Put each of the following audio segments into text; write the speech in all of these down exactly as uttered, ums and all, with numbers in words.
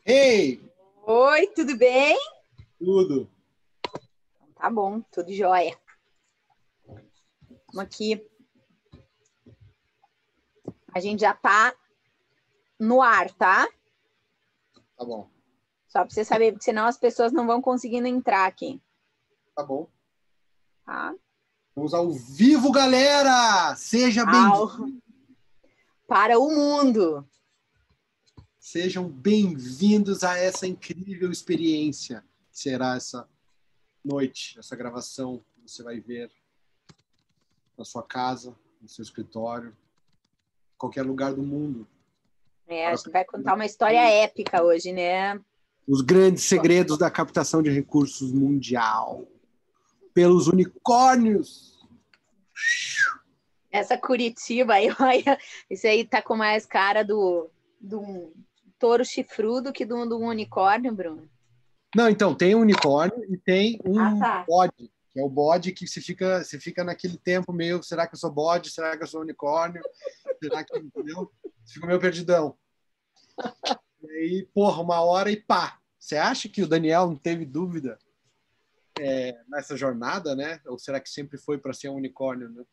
Ei! Oi, tudo bem? Tudo. Tá bom, tudo jóia. Vamos aqui. A gente já tá no ar, tá? Tá bom. Só para você saber, porque senão as pessoas não vão conseguindo entrar aqui. Tá bom. Tá? Vamos ao vivo, galera! Seja Ao... bem-vindo. Para o mundo. Sejam bem-vindos a essa incrível experiência que será essa noite, essa gravação que você vai ver na sua casa, no seu escritório, em qualquer lugar do mundo. É, a gente vai contar uma história épica hoje, né? Os grandes segredos da captação de recursos mundial. Pelos unicórnios. Essa Curitiba aí, olha, isso aí tá com mais cara do, do um touro chifrudo que do, do um unicórnio, Bruno. Não, então, tem um unicórnio e tem um Ah, tá. bode, que é o bode que se fica, se fica naquele tempo meio, será que eu sou bode? Será que eu sou unicórnio? Será que, entendeu? Você fica meio perdidão. E aí, porra, uma hora e pá. Você acha que o Daniel não teve dúvida é, nessa jornada, né? Ou será que sempre foi para ser um unicórnio, né?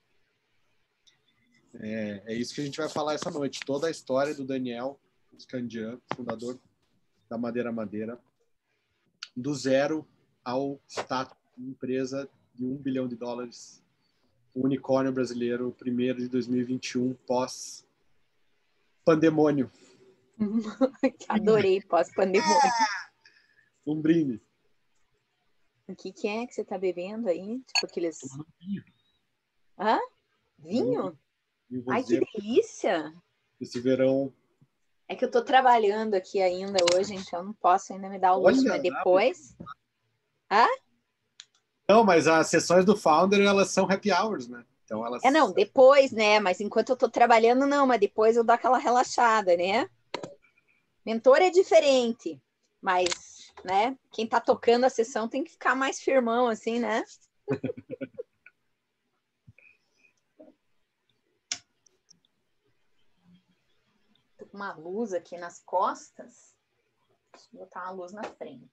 É, é isso que a gente vai falar essa noite. Toda a história do Daniel Scandian, fundador da Madeira Madeira, do zero ao status de empresa de um bilhão de dólares, o unicórnio brasileiro, primeiro de dois mil e vinte e um, pós-pandemônio. Adorei pós-pandemônio. Um brinde. O que, que é que você tá bebendo aí? Tipo aqueles... Vinho. Hã? Vinho? E Ai, que você, delícia! esse verão... É que eu tô trabalhando aqui ainda hoje, então não posso ainda me dar o luxo, Olha, mas depois... Hã? não, mas as sessões do Founder, elas são happy hours, né? Então elas... É, não, depois, né? Mas enquanto eu tô trabalhando, não, mas depois eu dou aquela relaxada, né? Mentor é diferente, mas, né? Quem tá tocando a sessão tem que ficar mais firmão, assim, né? Tô com uma luz aqui nas costas. Deixa eu botar uma luz na frente.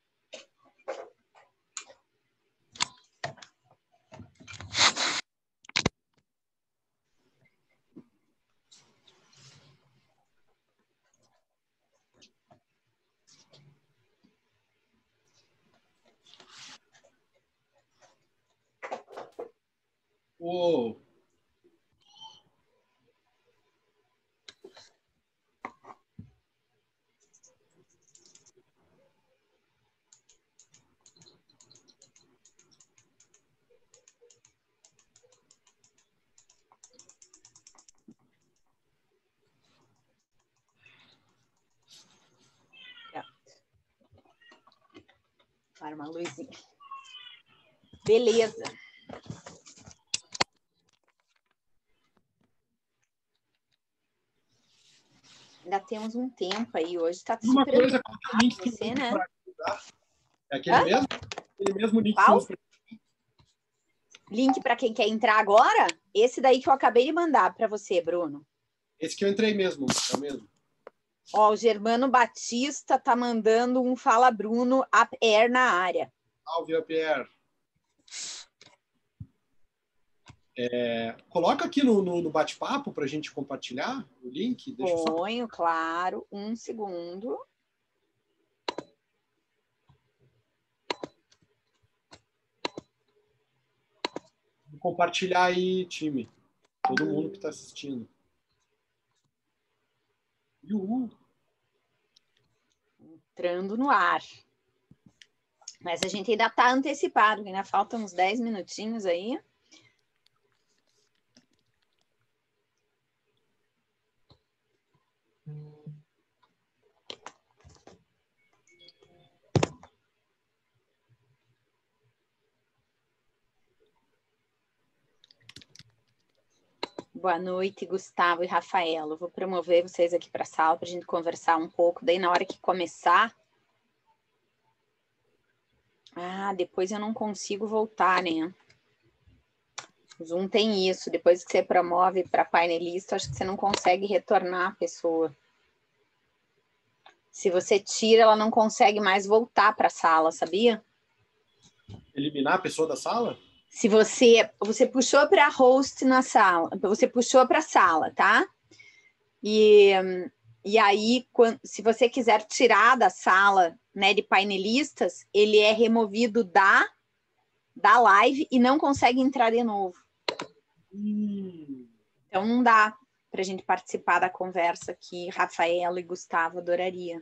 Oh. Para uma luzinha. Beleza. Ainda temos um tempo aí hoje. Tá Uma super coisa, qual que é o link que você, eu uso né? para ajudar? É aquele Hã? mesmo? Aquele mesmo link que você Qual? usa para... Link para quem quer entrar agora? Esse daí que eu acabei de mandar para você, Bruno. Esse que eu entrei mesmo, é o mesmo. Ó, o Germano Batista tá mandando um Fala Bruno Up Air na área. Salve, Pierre. É, coloca aqui no, no, no bate-papo para a gente compartilhar o link. Deixa eu só... Ponho, claro, um segundo. Vou compartilhar aí, time. Todo mundo que está assistindo. Uhul. Entrando no ar. Mas a gente ainda tá antecipado, ainda faltam uns dez minutinhos aí. Boa noite, Gustavo e Rafaela. Eu vou promover vocês aqui para a sala para a gente conversar um pouco. Daí, na hora que começar... Ah, depois eu não consigo voltar, né? O Zoom tem isso. Depois que você promove para painelista, acho que você não consegue retornar a pessoa. Se você tira, ela não consegue mais voltar para a sala, sabia? Eliminar a pessoa da sala? Se você, você puxou para host na sala, você puxou para a sala, tá? E, e aí, quando, se você quiser tirar da sala, né, de painelistas, ele é removido da, da live e não consegue entrar de novo. Hum. Então, não dá para a gente participar da conversa que Rafaela e Gustavo adoraria.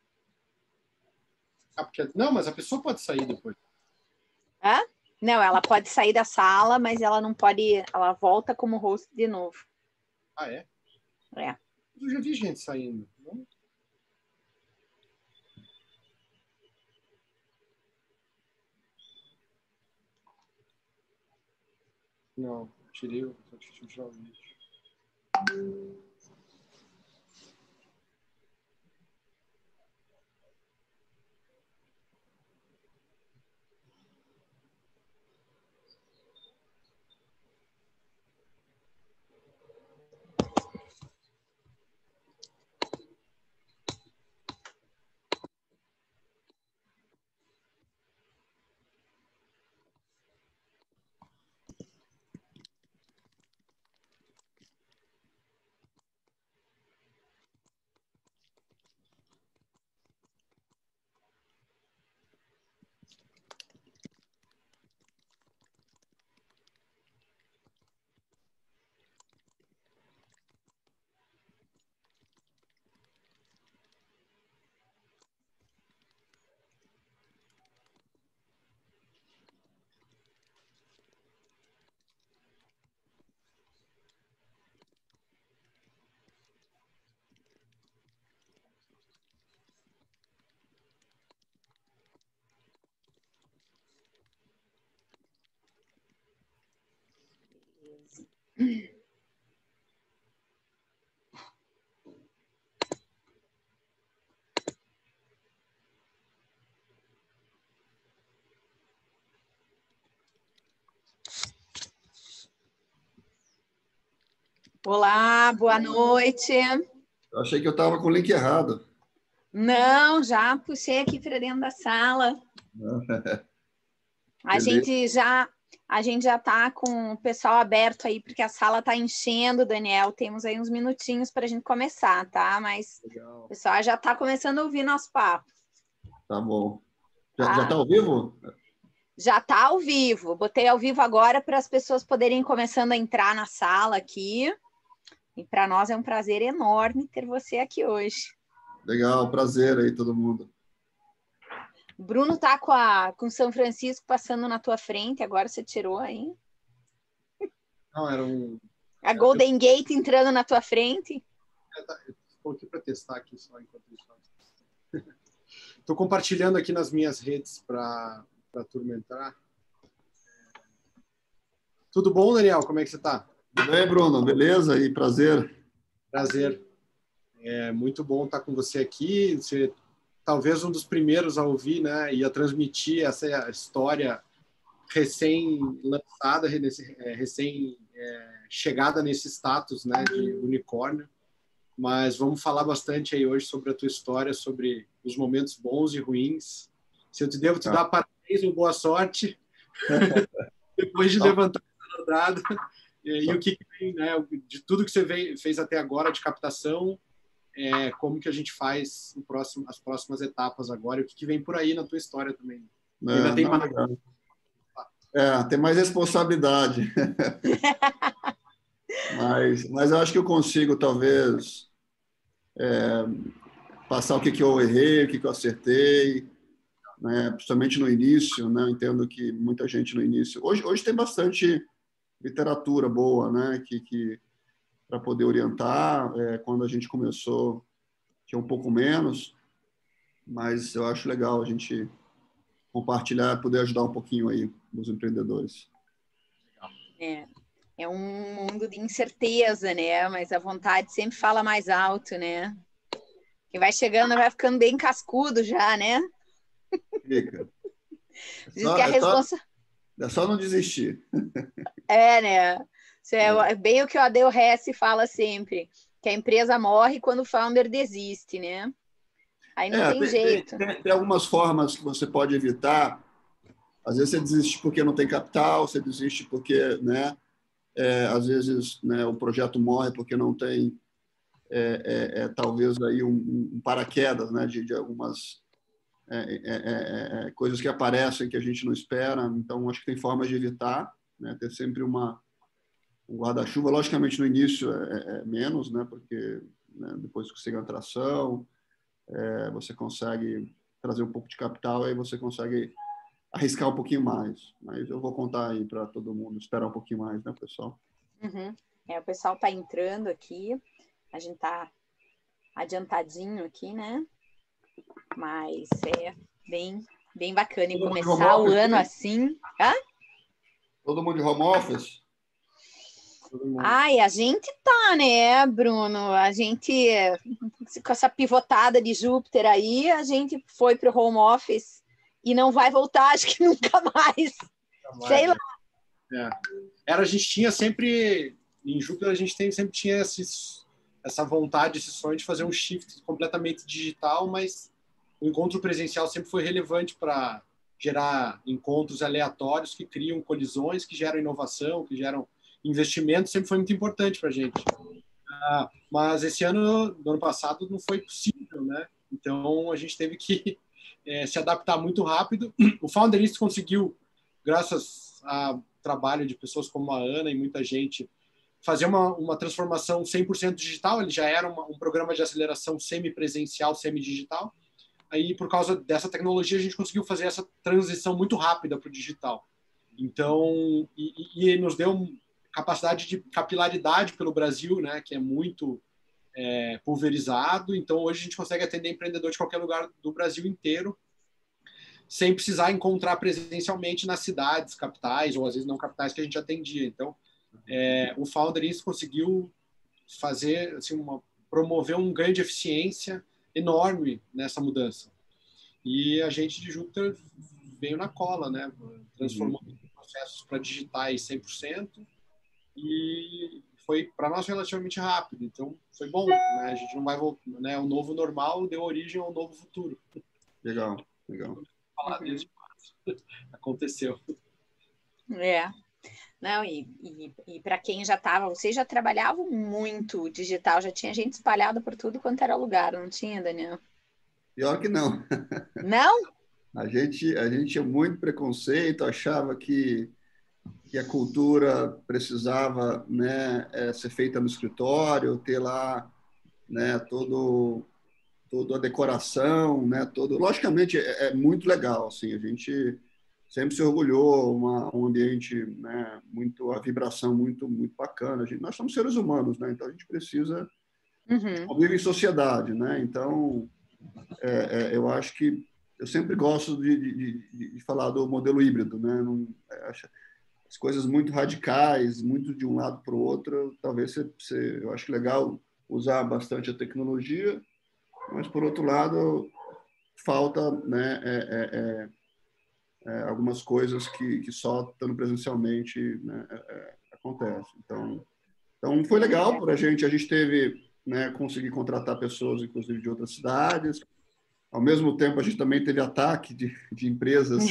Ah, porque... Não, mas a pessoa pode sair depois. Hã? Não, ela pode sair da sala, mas ela não pode... Ela volta como host de novo. Ah, é? É. Eu já vi gente saindo. Não? Não, tirei o... Deixa eu tirar o vídeo. Olá, boa noite. Eu achei que eu estava com o link errado. Não, já puxei aqui para dentro da sala. A gente já a gente já está com o pessoal aberto aí, porque a sala está enchendo, Daniel. Temos aí uns minutinhos para a gente começar, tá? Mas Legal. o pessoal já está começando a ouvir nosso papo. Tá bom. Já Tá? já está ao vivo? Já está ao vivo. Botei ao vivo agora para as pessoas poderem começando a entrar na sala aqui. E para nós é um prazer enorme ter você aqui hoje. Legal, prazer aí todo mundo. O Bruno tá com a com São Francisco passando na tua frente, agora você tirou aí. Não, era um... A Golden Gate entrando na tua frente. Estou aqui para testar aqui só enquanto isso. Estou compartilhando aqui nas minhas redes para a turma entrar. Tudo bom, Daniel? Como é que você está? Tudo bem, Bruno? Beleza? E prazer. Prazer. É muito bom estar com você aqui. Você talvez um dos primeiros a ouvir, né, e a transmitir essa história recém-lançada, recém-chegada nesse status, né, de unicórnio. Mas vamos falar bastante aí hoje sobre a tua história, sobre os momentos bons e ruins. Se eu te devo te Tá. dar parabéns ou boa sorte, depois de tá. levantar essa rodada, e, tá. e o que vem, né, de tudo que você veio, fez até agora de captação, é, como que a gente faz o próximo, as próximas etapas agora, e o que, que vem por aí na tua história também. É, Ainda tem não, mais... É, tem mais responsabilidade. mas, mas eu acho que eu consigo, talvez, é, passar o que, que eu errei, o que, que eu acertei, né? Principalmente no início, né? Eu entendo que muita gente no início... Hoje, hoje tem bastante literatura boa, né? Que, que, para poder orientar. É, quando a gente começou, tinha um pouco menos, mas eu acho legal a gente compartilhar, poder ajudar um pouquinho aí os empreendedores. É, é um mundo de incerteza, né? Mas a vontade sempre fala mais alto, né? Quem vai chegando vai ficando bem cascudo já, né? Fica. É Diz só, que a é responsa... só, é só não desistir. É, né? Isso é, é bem o que o Adel Hess fala sempre, que a empresa morre quando o founder desiste, né? Aí não É, tem tem, jeito. tem, tem, tem algumas formas que você pode evitar. Às vezes você desiste porque não tem capital, você desiste porque, né, é, às vezes, né, o projeto morre porque não tem, é, é, é, talvez, aí um, um paraquedas, né, de, de algumas é, é, é, é, coisas que aparecem que a gente não espera. Então, acho que tem formas de evitar, né, ter sempre uma, um guarda-chuva. Logicamente, no início é, é menos, né, porque, né, depois que você ganha atração, é, você consegue trazer um pouco de capital, aí você consegue arriscar um pouquinho mais. Mas eu vou contar aí para todo mundo esperar um pouquinho mais, né, pessoal? Uhum. É, o pessoal tá entrando aqui, a gente tá adiantadinho aqui, né? Mas é bem, bem bacana em Todo mundo de home começar o office, ano né? assim. Hã? Todo mundo de home office? Todo mundo. Ai, a gente tá, né, Bruno? A gente, com essa pivotada de Júpiter aí, a gente foi pro home office e não vai voltar, acho que nunca mais. Sei lá. É. Era, a gente tinha sempre, em Júpiter, a gente tem, sempre tinha esses, essa vontade, esse sonho de fazer um shift completamente digital, mas o encontro presencial sempre foi relevante para gerar encontros aleatórios que criam colisões, que geram inovação, que geram investimento, sempre foi muito importante para a gente. Ah, mas esse ano, do ano passado, não foi possível, né? Então a gente teve que é, se adaptar muito rápido. O Founderist conseguiu, graças a trabalho de pessoas como a Ana e muita gente, fazer uma, uma transformação cem por cento digital. Ele já era uma, um programa de aceleração semi-presencial, semi-digital. Aí, por causa dessa tecnologia, a gente conseguiu fazer essa transição muito rápida para o digital. Então, e, e nos deu capacidade de capilaridade pelo Brasil, né, que é muito é, pulverizado. Então, hoje a gente consegue atender empreendedor de qualquer lugar do Brasil inteiro, sem precisar encontrar presencialmente nas cidades, capitais, ou às vezes não capitais que a gente atendia. Então, é, o Founder isso conseguiu fazer, assim, uma, promover um ganho de eficiência enorme nessa mudança. E a gente de Júpiter veio na cola, né? Transformando uhum. processos para digitais cem por cento e foi para nós relativamente rápido. Então, foi bom, né? A gente não vai voltar, né? O novo normal deu origem ao novo futuro. Legal, legal. Falar desde março. Aconteceu. É. Não, e, e, e para quem já estava, vocês já trabalhavam muito digital, já tinha gente espalhada por tudo quanto era lugar, não tinha, Daniel? Pior que não. Não? A gente, a gente tinha muito preconceito, achava que, que a cultura precisava, né, é, ser feita no escritório, ter lá, né, todo, toda a decoração, né, todo... Logicamente, é, é muito legal, assim, a gente sempre se orgulhou, uma, um ambiente, né, muito, a vibração muito, muito bacana. A gente, nós somos seres humanos, né, então a gente precisa uhum. conviver em sociedade, né, então é, é, eu acho que eu sempre gosto de, de, de falar do modelo híbrido, né, não, acho, as coisas muito radicais, muito de um lado para o outro, talvez você, você, eu acho legal usar bastante a tecnologia, mas por outro lado falta, né, é, é, é, É, algumas coisas que, que só estando presencialmente, né, é, é, acontece. Então, então foi legal para a gente. A gente teve, né, conseguir contratar pessoas, inclusive de outras cidades. Ao mesmo tempo, a gente também teve ataque de, de empresas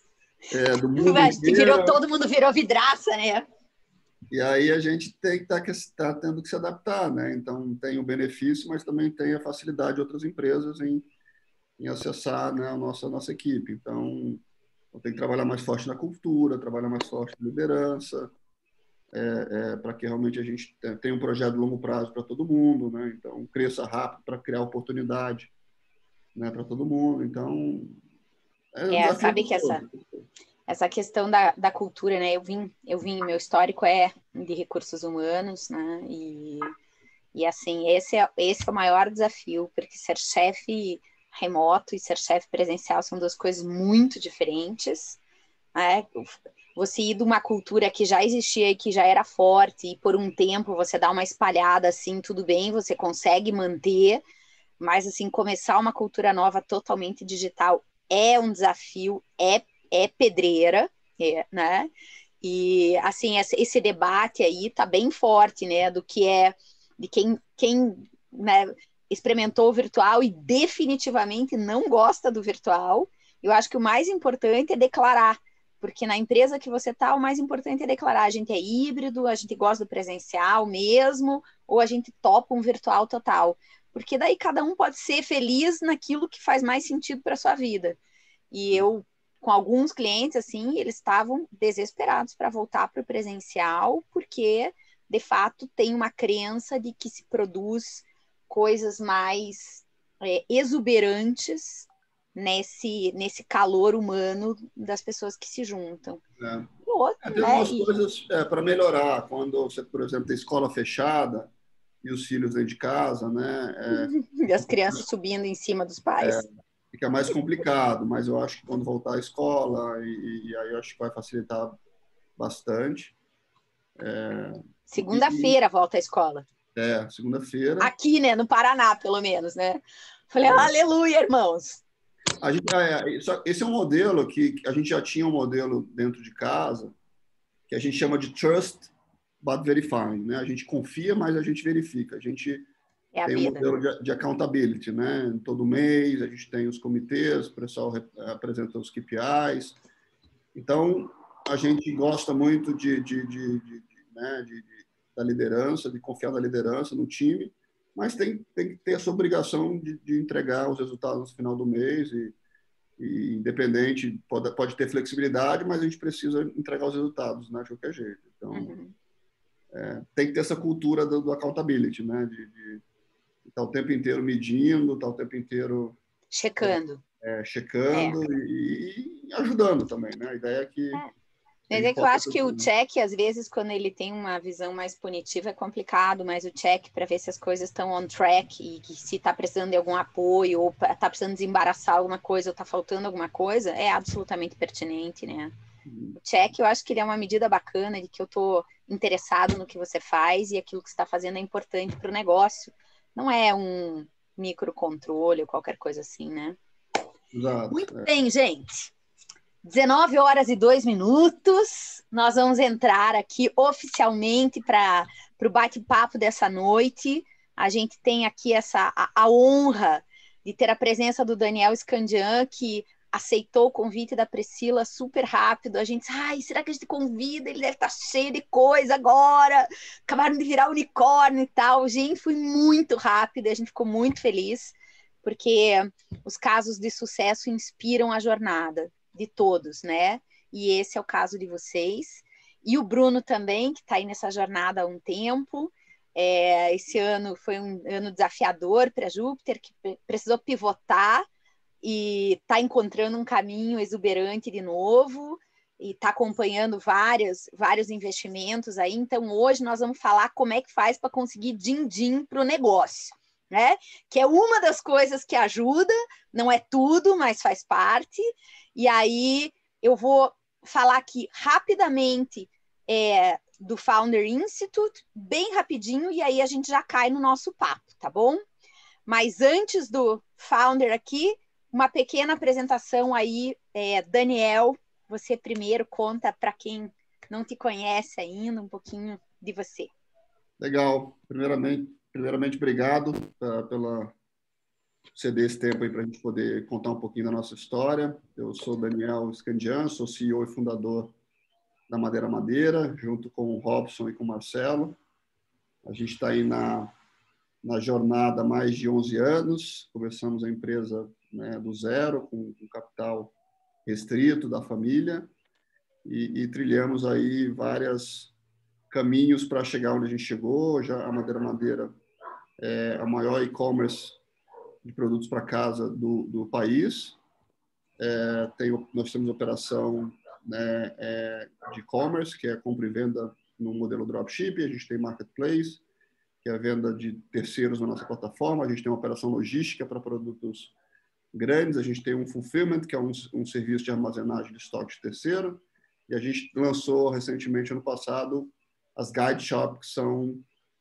é, do mundo inteiro. Virou, todo mundo virou vidraça, né? E aí a gente tem que estar tá, tá tendo que se adaptar, né? Então tem o benefício, mas também tem a facilidade de outras empresas em, em acessar, né, a nossa a nossa equipe. Então Então, tem que trabalhar mais forte na cultura, trabalhar mais forte na liderança, é, é, para que realmente a gente tenha um projeto de longo prazo para todo mundo, né? Então, cresça rápido para criar oportunidade, né, para todo mundo. Então, é um É, desafio sabe que essa, essa questão da, da cultura, né? Eu vim, eu vim, meu histórico é de recursos humanos, né? E, e assim, esse é, esse é o maior desafio, porque ser chefe remoto e ser chefe presencial são duas coisas muito diferentes, né? Você ir de uma cultura que já existia e que já era forte e por um tempo você dá uma espalhada assim, tudo bem, você consegue manter, mas assim, começar uma cultura nova totalmente digital é um desafio, é, é pedreira, é, né? E assim, esse debate aí tá bem forte, né, do que é, de quem, quem, né, experimentou o virtual e definitivamente não gosta do virtual, eu acho que o mais importante é declarar, porque na empresa que você está, o mais importante é declarar, a gente é híbrido, a gente gosta do presencial mesmo, ou a gente topa um virtual total, porque daí cada um pode ser feliz naquilo que faz mais sentido para a sua vida. E eu, com alguns clientes, assim, eles estavam desesperados para voltar para o presencial, porque, de fato, tem uma crença de que se produz coisas mais é, exuberantes nesse, nesse calor humano das pessoas que se juntam. É. E outro, É, tem né? algumas E... coisas é, para melhorar. Quando você, por exemplo, tem escola fechada e os filhos dentro de casa, né? É, e as crianças subindo em cima dos pais. É, fica mais complicado, mas eu acho que quando voltar à escola, e, e aí eu acho que vai facilitar bastante. É, Segunda-feira volta à escola. É, segunda-feira. Aqui, né? No Paraná, pelo menos, né? Falei, é. Aleluia, irmãos! A gente, é, esse é um modelo que a gente já tinha um modelo dentro de casa, que a gente chama de trust but verifying, né? A gente confia, mas a gente verifica. A gente é a tem vida. um modelo de, de accountability, né? Todo mês a gente tem os comitês, o pessoal apresenta os K P Is. Então, a gente gosta muito de, de, de, de, de, né? de, de da liderança, de confiar na liderança, no time, mas tem, tem que ter essa obrigação de, de entregar os resultados no final do mês e, e independente, pode, pode ter flexibilidade, mas a gente precisa entregar os resultados, né, de qualquer jeito. Então, uhum. é, tem que ter essa cultura do, do accountability, né, de, de estar o tempo inteiro medindo, estar o tempo inteiro checando, é, é, checando é. E, e ajudando também, né? A ideia é que é. Mas é que eu acho que o check, às vezes, quando ele tem uma visão mais punitiva, é complicado, mas o check para ver se as coisas estão on track e que se está precisando de algum apoio ou está precisando desembaraçar alguma coisa ou está faltando alguma coisa, é absolutamente pertinente, né? Uhum. O check, eu acho que ele é uma medida bacana de que eu estou interessado no que você faz e aquilo que você está fazendo é importante para o negócio. Não é um microcontrole ou qualquer coisa assim, né? Exato, Muito é. bem, gente. dezenove horas e dois minutos, nós vamos entrar aqui oficialmente para o bate-papo dessa noite. A gente tem aqui essa, a, a honra de ter a presença do Daniel Scandian, que aceitou o convite da Priscila super rápido. A gente, ai, será que a gente convida? Ele deve estar cheio de coisa agora. Acabaram de virar unicórnio e tal. Gente, foi muito rápido, a gente ficou muito feliz, porque os casos de sucesso inspiram a jornada de todos, né? E esse é o caso de vocês. E o Bruno também, que está aí nessa jornada há um tempo. É, esse ano foi um ano desafiador para a Júpiter, que precisou pivotar e está encontrando um caminho exuberante de novo e está acompanhando vários, vários investimentos aí. Então, hoje nós vamos falar como é que faz para conseguir din-din para o negócio, né? Que é uma das coisas que ajuda, não é tudo, mas faz parte. E aí eu vou falar aqui rapidamente é, do Founder Institute, bem rapidinho, e aí a gente já cai no nosso papo, tá bom? Mas antes do Founder aqui, uma pequena apresentação aí, é, Daniel, você primeiro conta para quem não te conhece ainda um pouquinho de você. Legal. Primeiramente, primeiramente obrigado uh, pela ceder esse tempo aí para a gente poder contar um pouquinho da nossa história. Eu sou Daniel Scandian, sou C E O e fundador da Madeira Madeira, junto com o Robson e com o Marcelo. A gente está aí na, na jornada há mais de onze anos. Começamos a empresa, né, do zero, com, com capital restrito da família, e, e trilhamos aí vários caminhos para chegar onde a gente chegou. Já a Madeira Madeira é a maior e-commerce de produtos para casa do, do país. É, tem, nós temos operação, né, é, de e-commerce, que é compra e venda no modelo dropship. A gente tem marketplace, que é a venda de terceiros na nossa plataforma. A gente tem uma operação logística para produtos grandes. A gente tem um fulfillment, que é um, um serviço de armazenagem de estoque de terceiro. E a gente lançou recentemente, ano passado, as Guide Shop, que são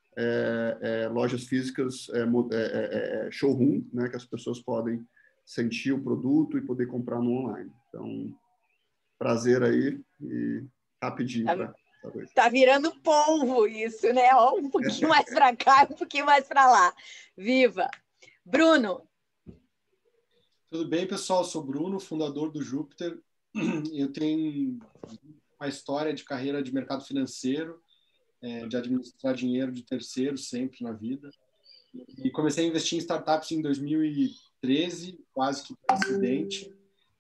É, é, lojas físicas, é, é, é, showroom, né, que as pessoas podem sentir o produto e poder comprar no online. Então, prazer aí e rapidinho. Tá, pra, tá virando polvo isso, né? Ó, um pouquinho mais para cá, um pouquinho mais para lá. Viva! Bruno. Tudo bem, pessoal? Eu sou o Bruno, fundador do Júpiter. Eu tenho uma história de carreira de mercado financeiro, é, de administrar dinheiro de terceiros sempre na vida. E comecei a investir em startups em dois mil e treze, quase que por acidente.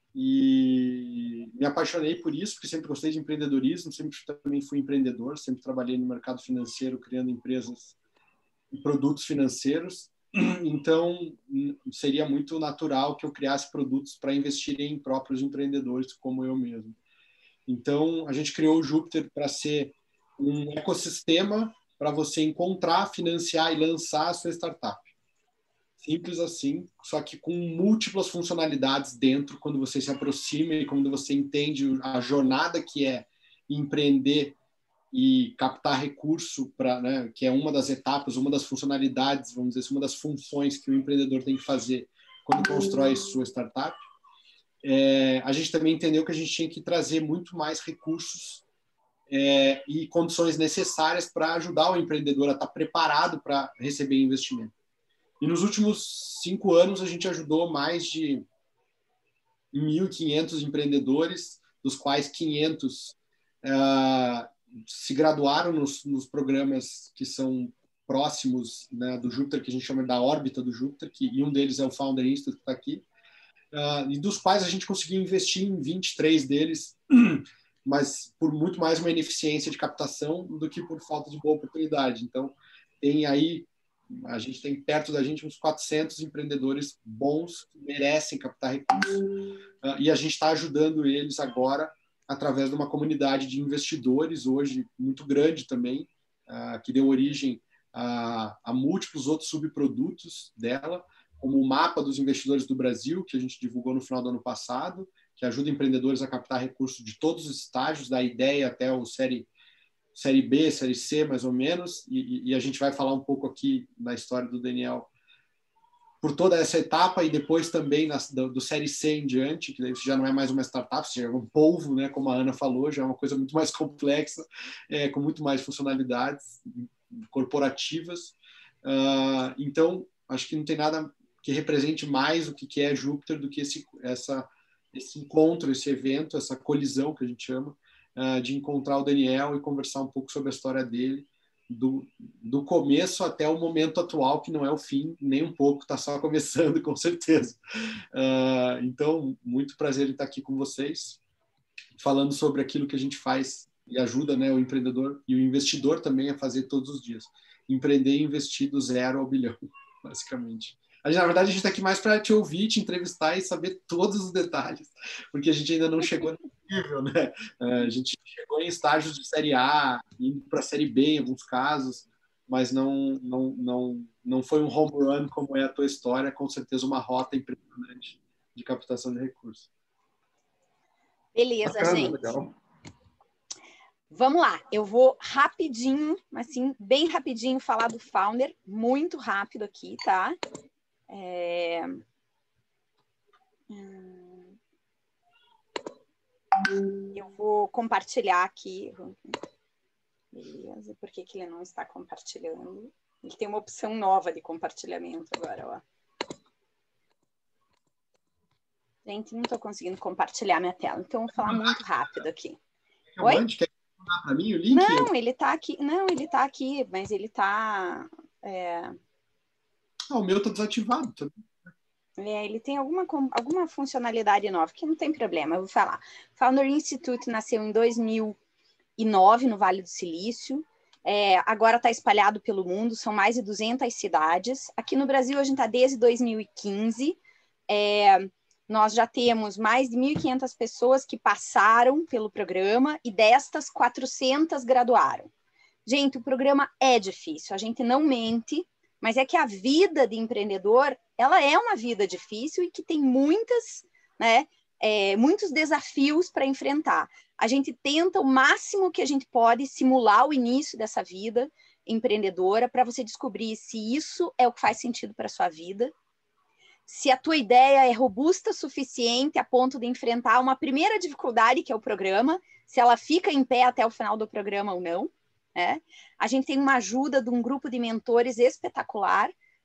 E me apaixonei por isso, porque sempre gostei de empreendedorismo, sempre também fui empreendedor, sempre trabalhei no mercado financeiro, criando empresas e produtos financeiros. Então, seria muito natural que eu criasse produtos para investir em próprios empreendedores como eu mesmo. Então, a gente criou o Júpiter para ser um ecossistema para você encontrar, financiar e lançar a sua startup. Simples assim, só que com múltiplas funcionalidades dentro, quando você se aproxima e quando você entende a jornada que é empreender e captar recurso, para, né, que é uma das etapas, uma das funcionalidades, vamos dizer assim, uma das funções que o empreendedor tem que fazer quando constrói sua startup. É, a gente também entendeu que a gente tinha que trazer muito mais recursos é, e condições necessárias para ajudar o empreendedor a estar preparado para receber investimento. E nos últimos cinco anos, a gente ajudou mais de mil e quinhentos empreendedores, dos quais quinhentos uh, se graduaram nos, nos programas que são próximos, né, do Júpiter, que a gente chama da órbita do Júpiter, que, e um deles é o Founder Institute, que está aqui, uh, e dos quais a gente conseguiu investir em vinte e três deles, mas por muito mais uma ineficiência de captação do que por falta de boa oportunidade. Então, tem aí a gente tem perto da gente uns quatrocentos empreendedores bons que merecem captar recursos. Uh, e a gente está ajudando eles agora através de uma comunidade de investidores, hoje muito grande também, uh, que deu origem a, a múltiplos outros subprodutos dela, como o Mapa dos Investidores do Brasil, que a gente divulgou no final do ano passado, que ajuda empreendedores a captar recursos de todos os estágios, da ideia até o série Série B, Série C, mais ou menos, e, e a gente vai falar um pouco aqui na história do Daniel por toda essa etapa e depois também na, do, do Série C em diante, que daí já não é mais uma startup, já é um polvo, né, como a Ana falou, já é uma coisa muito mais complexa, é, com muito mais funcionalidades corporativas. Uh, então, acho que não tem nada que represente mais o que é Júpiter do que esse, essa, esse encontro, esse evento, essa colisão que a gente chama, de encontrar o Daniel e conversar um pouco sobre a história dele, do, do começo até o momento atual, que não é o fim, nem um pouco, está só começando, com certeza. Uh, então, muito prazer em estar aqui com vocês, falando sobre aquilo que a gente faz e ajuda, né, o empreendedor e o investidor também a fazer todos os dias. Empreender e investir do zero ao bilhão, basicamente. A gente, na verdade, a gente está aqui mais para te ouvir, te entrevistar e saber todos os detalhes, porque a gente ainda não chegou nesse nível, né? A gente chegou em estágios de série A, indo para a série B em alguns casos, mas não, não, não, não foi um home run como é a tua história, com certeza uma rota impressionante de captação de recursos. Beleza, Bacana, gente. Legal. Vamos lá, eu vou rapidinho, assim, bem rapidinho falar do Founder, muito rápido aqui, tá? É... Eu vou compartilhar aqui. Beleza, por que que ele não está compartilhando? Ele tem uma opção nova de compartilhamento agora, ó. Gente, não estou conseguindo compartilhar minha tela, então eu vou falar muito rápido aqui. Oi? Quer mandar para mim o link? Não, ele está aqui, não, ele está aqui, mas ele está... É... Ah, o meu está desativado também. É, ele tem alguma, alguma funcionalidade nova, que não tem problema, eu vou falar. Founder Institute nasceu em dois mil e nove, no Vale do Silício. É, agora está espalhado pelo mundo, são mais de duzentas cidades. Aqui no Brasil, a gente está desde dois mil e quinze. É, nós já temos mais de mil e quinhentas pessoas que passaram pelo programa e destas, quatrocentas graduaram. Gente, o programa é difícil, a gente não mente, mas é que a vida de empreendedor, ela é uma vida difícil e que tem muitas, né, é, muitos desafios para enfrentar. A gente tenta o máximo que a gente pode simular o início dessa vida empreendedora para você descobrir se isso é o que faz sentido para a sua vida, se a tua ideia é robusta o suficiente a ponto de enfrentar uma primeira dificuldade, que é o programa, se ela fica em pé até o final do programa ou não. É. A gente tem uma ajuda de um grupo de mentores espetacular,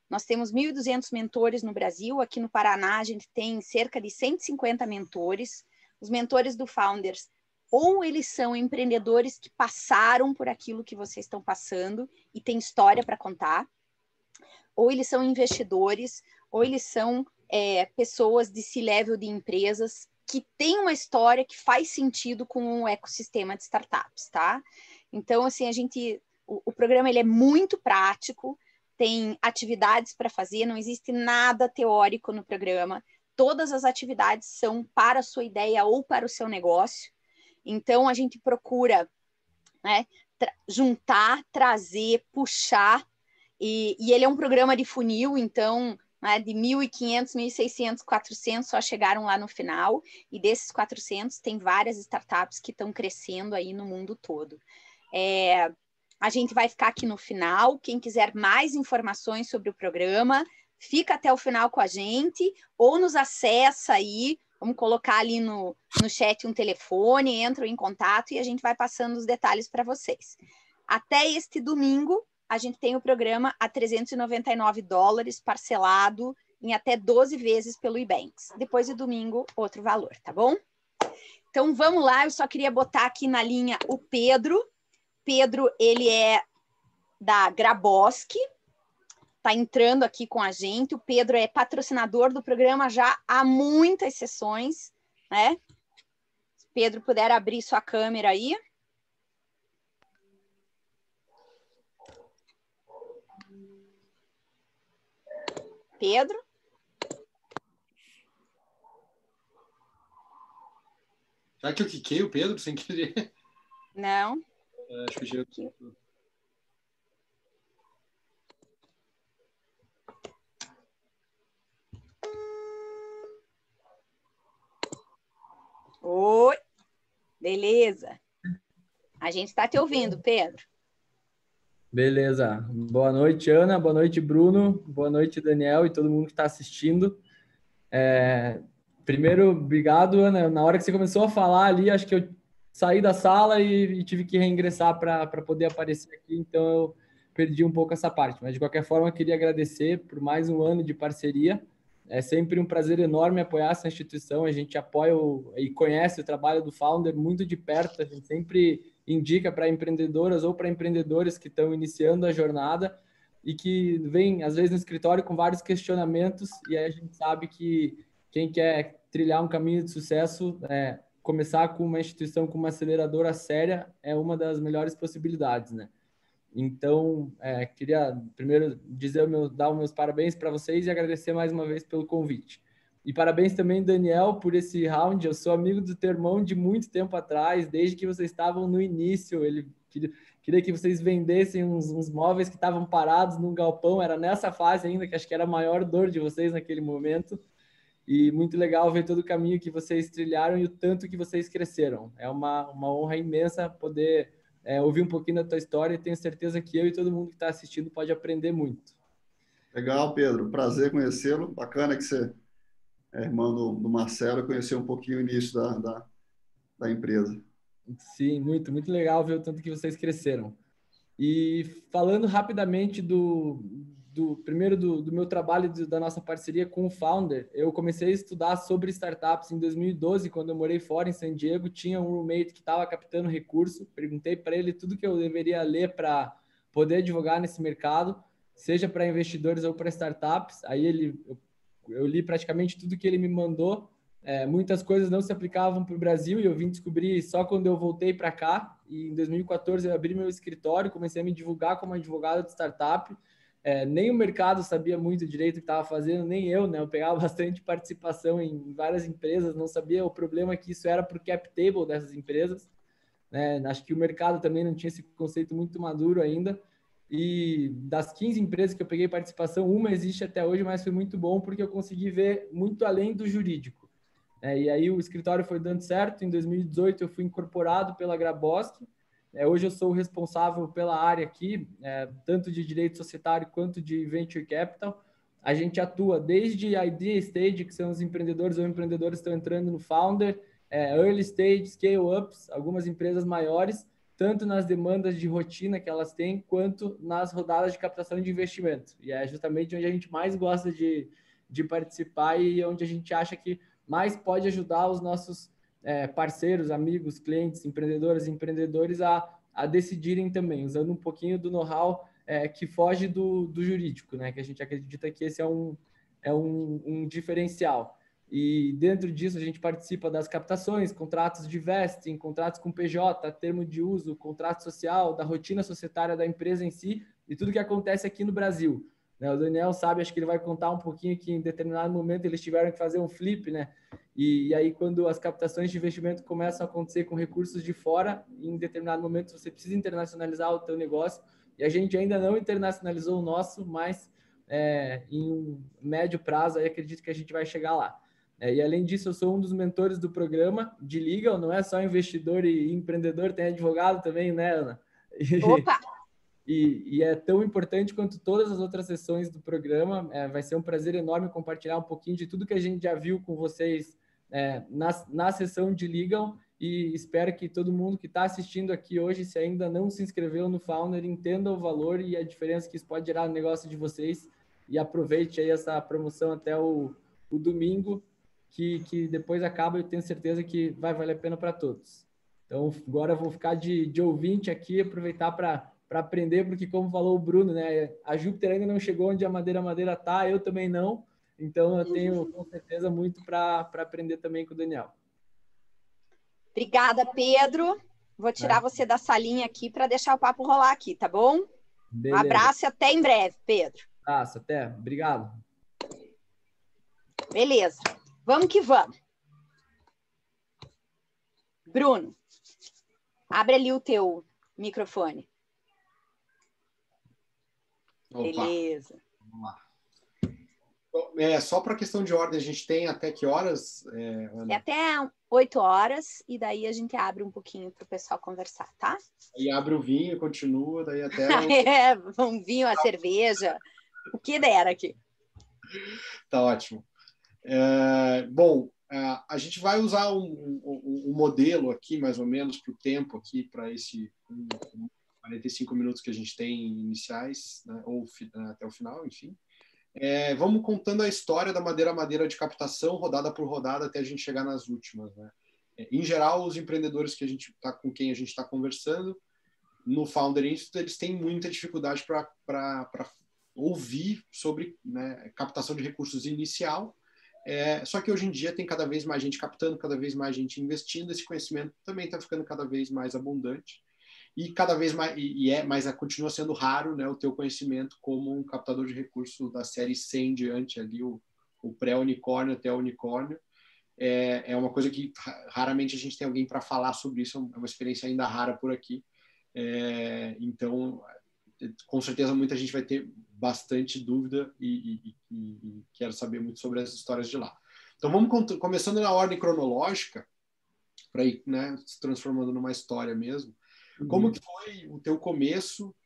Nós temos mil e duzentos mentores no Brasil. Aqui no Paraná, a gente tem cerca de cento e cinquenta mentores. Os mentores do Founders, ou eles são empreendedores que passaram por aquilo que vocês estão passando e têm história para contar, ou eles são investidores, ou eles são é, pessoas de C-level de empresas que têm uma história que faz sentido com o ecossistema de startups, tá? Então, assim, a gente... O, o programa ele é muito prático, tem atividades para fazer, não existe nada teórico no programa. Todas as atividades são para a sua ideia ou para o seu negócio. Então, a gente procura, né, tra- juntar, trazer, puxar. E, e ele é um programa de funil, então, né, de mil e quinhentos, mil e seiscentos, quatrocentos só chegaram lá no final. E desses quatrocentos, tem várias startups que estão crescendo aí no mundo todo. É, a gente vai ficar aqui no final. Quem quiser mais informações sobre o programa, fica até o final com a gente, ou nos acessa aí, vamos colocar ali no, no chat um telefone, entram em contato e a gente vai passando os detalhes para vocês. Até este domingo, a gente tem o programa a trezentos e noventa e nove dólares, parcelado em até doze vezes pelo Ebanks. Depois de domingo, outro valor, tá bom? Então, vamos lá, eu só queria botar aqui na linha o Pedro. Pedro, ele é da Graboski, está entrando aqui com a gente. O Pedro é patrocinador do programa já há muitas sessões, né? Se Pedro puder abrir sua câmera aí. Pedro? Será que eu quiquei o Pedro sem querer? Não. É, acho que eu tirei. Oi. Beleza. A gente está te ouvindo, Pedro. Beleza. Boa noite, Ana. Boa noite, Bruno. Boa noite, Daniel e todo mundo que está assistindo. É... Primeiro, obrigado, Ana. Na hora que você começou a falar ali, acho que eu saí da sala e, e tive que reingressar para poder aparecer aqui, então eu perdi um pouco essa parte. Mas, de qualquer forma, eu queria agradecer por mais um ano de parceria. É sempre um prazer enorme apoiar essa instituição. A gente apoia o, e conhece o trabalho do Founder muito de perto. A gente sempre indica para empreendedoras ou para empreendedores que estão iniciando a jornada e que vêm, às vezes, no escritório com vários questionamentos, e aí a gente sabe que quem quer trilhar um caminho de sucesso, é, começar com uma instituição, com uma aceleradora séria, é uma das melhores possibilidades, né? Então, é, queria primeiro dizer o meu, dar os meus parabéns para vocês e agradecer mais uma vez pelo convite. E parabéns também, Daniel, por esse round. Eu sou amigo do teu irmão de muito tempo atrás, desde que vocês estavam no início. Ele queria, queria que vocês vendessem uns, uns móveis que estavam parados num galpão. Era nessa fase ainda, que acho que era a maior dor de vocês naquele momento. E muito legal ver todo o caminho que vocês trilharam e o tanto que vocês cresceram. É uma, uma honra imensa poder é, ouvir um pouquinho da tua história e tenho certeza que eu e todo mundo que está assistindo pode aprender muito. Legal, Pedro. Prazer conhecê-lo. Bacana que você é irmão do, do Marcelo, conhecer um pouquinho o início da, da, da empresa. Sim, muito, muito legal ver o tanto que vocês cresceram. E falando rapidamente do, do primeiro do, do meu trabalho, da nossa parceria com o Founder, eu comecei a estudar sobre startups em dois mil e doze, quando eu morei fora em San Diego. Tinha um roommate que estava captando recurso, perguntei para ele tudo que eu deveria ler para poder advogar nesse mercado, seja para investidores ou para startups. Aí ele, eu, eu li praticamente tudo que ele me mandou. É, muitas coisas não se aplicavam para o Brasil e eu vim descobrir só quando eu voltei para cá. E em dois mil e quatorze eu abri meu escritório, comecei a me divulgar como advogado de startup. É, nem o mercado sabia muito direito o que estava fazendo, nem eu, né? Eu pegava bastante participação em várias empresas, não sabia o problema que isso era para o cap table dessas empresas, né? Acho que o mercado também não tinha esse conceito muito maduro ainda. E das quinze empresas que eu peguei participação, uma existe até hoje, mas foi muito bom porque eu consegui ver muito além do jurídico. É, e aí o escritório foi dando certo. Em dois mil e dezoito eu fui incorporado pela Graboski. É, hoje eu sou o responsável pela área aqui, é, tanto de direito societário quanto de venture capital. A gente atua desde idea stage, que são os empreendedores ou empreendedores que estão entrando no founder, é, early stage, scale ups, algumas empresas maiores, tanto nas demandas de rotina que elas têm, quanto nas rodadas de captação de investimento. E é justamente onde a gente mais gosta de, de participar e onde a gente acha que mais pode ajudar os nossos é, parceiros, amigos, clientes, empreendedoras e empreendedores a, a decidirem também, usando um pouquinho do know-how é, que foge do, do jurídico, né? Que a gente acredita que esse é um, é um, um diferencial. E dentro disso a gente participa das captações, contratos de vesting, contratos com P J, termo de uso, contrato social, da rotina societária da empresa em si e tudo que acontece aqui no Brasil. O Daniel sabe, acho que ele vai contar um pouquinho que em determinado momento eles tiveram que fazer um flip, né? E, e aí quando as captações de investimento começam a acontecer com recursos de fora, em determinado momento você precisa internacionalizar o teu negócio e a gente ainda não internacionalizou o nosso, mas é, em um médio prazo aí acredito que a gente vai chegar lá. É, e além disso, eu sou um dos mentores do programa de Legal, não é só investidor e empreendedor, tem advogado também, né, Ana? E, Opa! E, e é tão importante quanto todas as outras sessões do programa. É, vai ser um prazer enorme compartilhar um pouquinho de tudo que a gente já viu com vocês é, na, na sessão de Legal e espero que todo mundo que está assistindo aqui hoje, se ainda não se inscreveu no Founder, entenda o valor e a diferença que isso pode gerar no negócio de vocês e aproveite aí essa promoção até o, o domingo, que, que depois acaba, eu tenho certeza que vai valer a pena para todos. Então, agora eu vou ficar de, de ouvinte aqui, aproveitar para para aprender, porque como falou o Bruno, né, a Júpiter ainda não chegou onde a Madeira Madeira está, eu também não, então eu tenho com certeza muito para aprender também com o Daniel. Obrigada, Pedro. Vou tirar é. você da salinha aqui para deixar o papo rolar aqui, tá bom? Beleza. Um abraço e até em breve, Pedro. Abraço, até. Obrigado. Beleza. Vamos que vamos. Bruno, abre ali o teu microfone. Opa. Beleza. Vamos lá. É, só para questão de ordem, a gente tem até que horas? É, é até oito horas, e daí a gente abre um pouquinho para o pessoal conversar, tá? E abre o vinho, continua, daí até... é, um vinho, a cerveja, o que der aqui. Tá ótimo. É, bom, a gente vai usar um, um, um modelo aqui, mais ou menos, para o tempo aqui, para esse... Um, um, quarenta e cinco minutos que a gente tem iniciais, né, ou até o final, enfim. É, vamos contando a história da madeira a madeira de captação, rodada por rodada, até a gente chegar nas últimas. Né? É, em geral, os empreendedores que a gente tá, com quem a gente está conversando, no Founder Institute, eles têm muita dificuldade para ouvir sobre, né, captação de recursos inicial, é, só que hoje em dia tem cada vez mais gente captando, cada vez mais gente investindo, esse conhecimento também está ficando cada vez mais abundante. E cada vez mais, e é, mas continua sendo raro, né, o teu conhecimento como um captador de recursos da série cem em diante, ali, o, o pré-unicórnio até o unicórnio. É, é uma coisa que raramente a gente tem alguém para falar sobre isso, é uma experiência ainda rara por aqui. É, então, com certeza, muita gente vai ter bastante dúvida e, e, e, e quero saber muito sobre as histórias de lá. Então, vamos começando na ordem cronológica, para ir, né, se transformando numa história mesmo. Como que foi o teu começo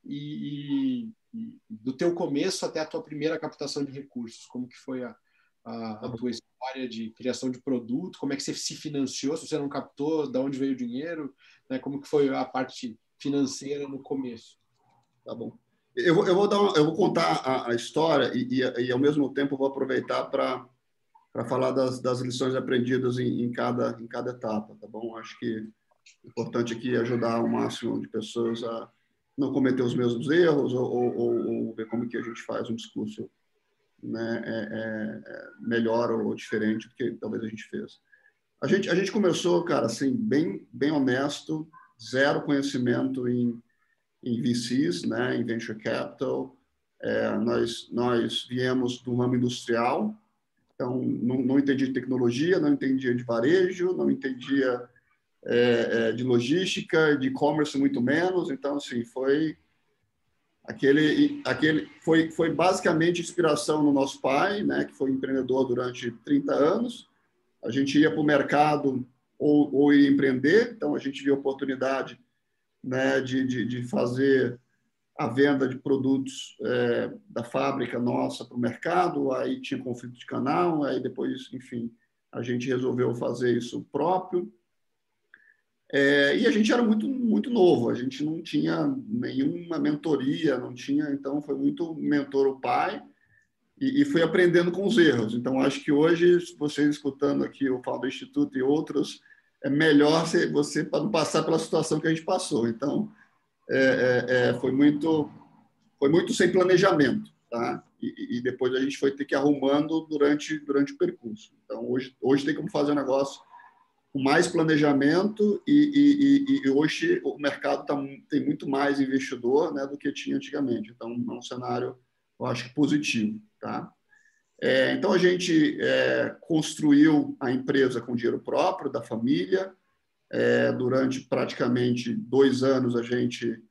e, e, e do teu começo até a tua primeira captação de recursos? Como que foi a, a, a tua história de criação de produto? Como é que você se financiou? Se você não captou, de onde veio o dinheiro? Né? Como que foi a parte financeira no começo? Tá bom. Eu vou, eu vou, dar uma, eu vou contar a, a história e, e, e, ao mesmo tempo, vou aproveitar para para falar das, das lições aprendidas em, em, cada, em cada etapa, tá bom? Acho que importante aqui ajudar o máximo de pessoas a não cometer os mesmos erros ou, ou, ou ver como que a gente faz um discurso, né, é, é, melhor ou diferente do que talvez a gente fez. A gente, a gente começou, cara, assim, bem, bem honesto, zero conhecimento em, em V Cs, né, em Venture Capital. É, nós, nós viemos do ramo industrial, então não, não entendia de tecnologia, não entendia de varejo, não entendia É, é, de logística, de e-commerce muito menos, então assim foi aquele, aquele foi, foi basicamente inspiração no nosso pai, né, que foi empreendedor durante trinta anos. A gente ia para o mercado ou, ou ia empreender, então a gente viu a oportunidade, né, de, de, de fazer a venda de produtos é, da fábrica nossa para o mercado, aí tinha conflito de canal, aí depois, enfim, a gente resolveu fazer isso próprio. É, e a gente era muito, muito novo, a gente não tinha nenhuma mentoria, não tinha, então foi muito mentor o pai e, e fui aprendendo com os erros. Então, acho que hoje, vocês escutando aqui o Falo do Instituto e outros, é melhor você para não passar pela situação que a gente passou. Então, é, é, é, foi muito foi muito sem planejamento, tá? E, e depois a gente foi ter que ir arrumando durante durante o percurso. Então, hoje hoje tem como fazer um negócio com mais planejamento e, e, e hoje o mercado tá, tem muito mais investidor, né, do que tinha antigamente. Então, é um cenário, eu acho, positivo. Tá? É, então, a gente é, construiu a empresa com dinheiro próprio da família. É, durante praticamente dois anos, a gente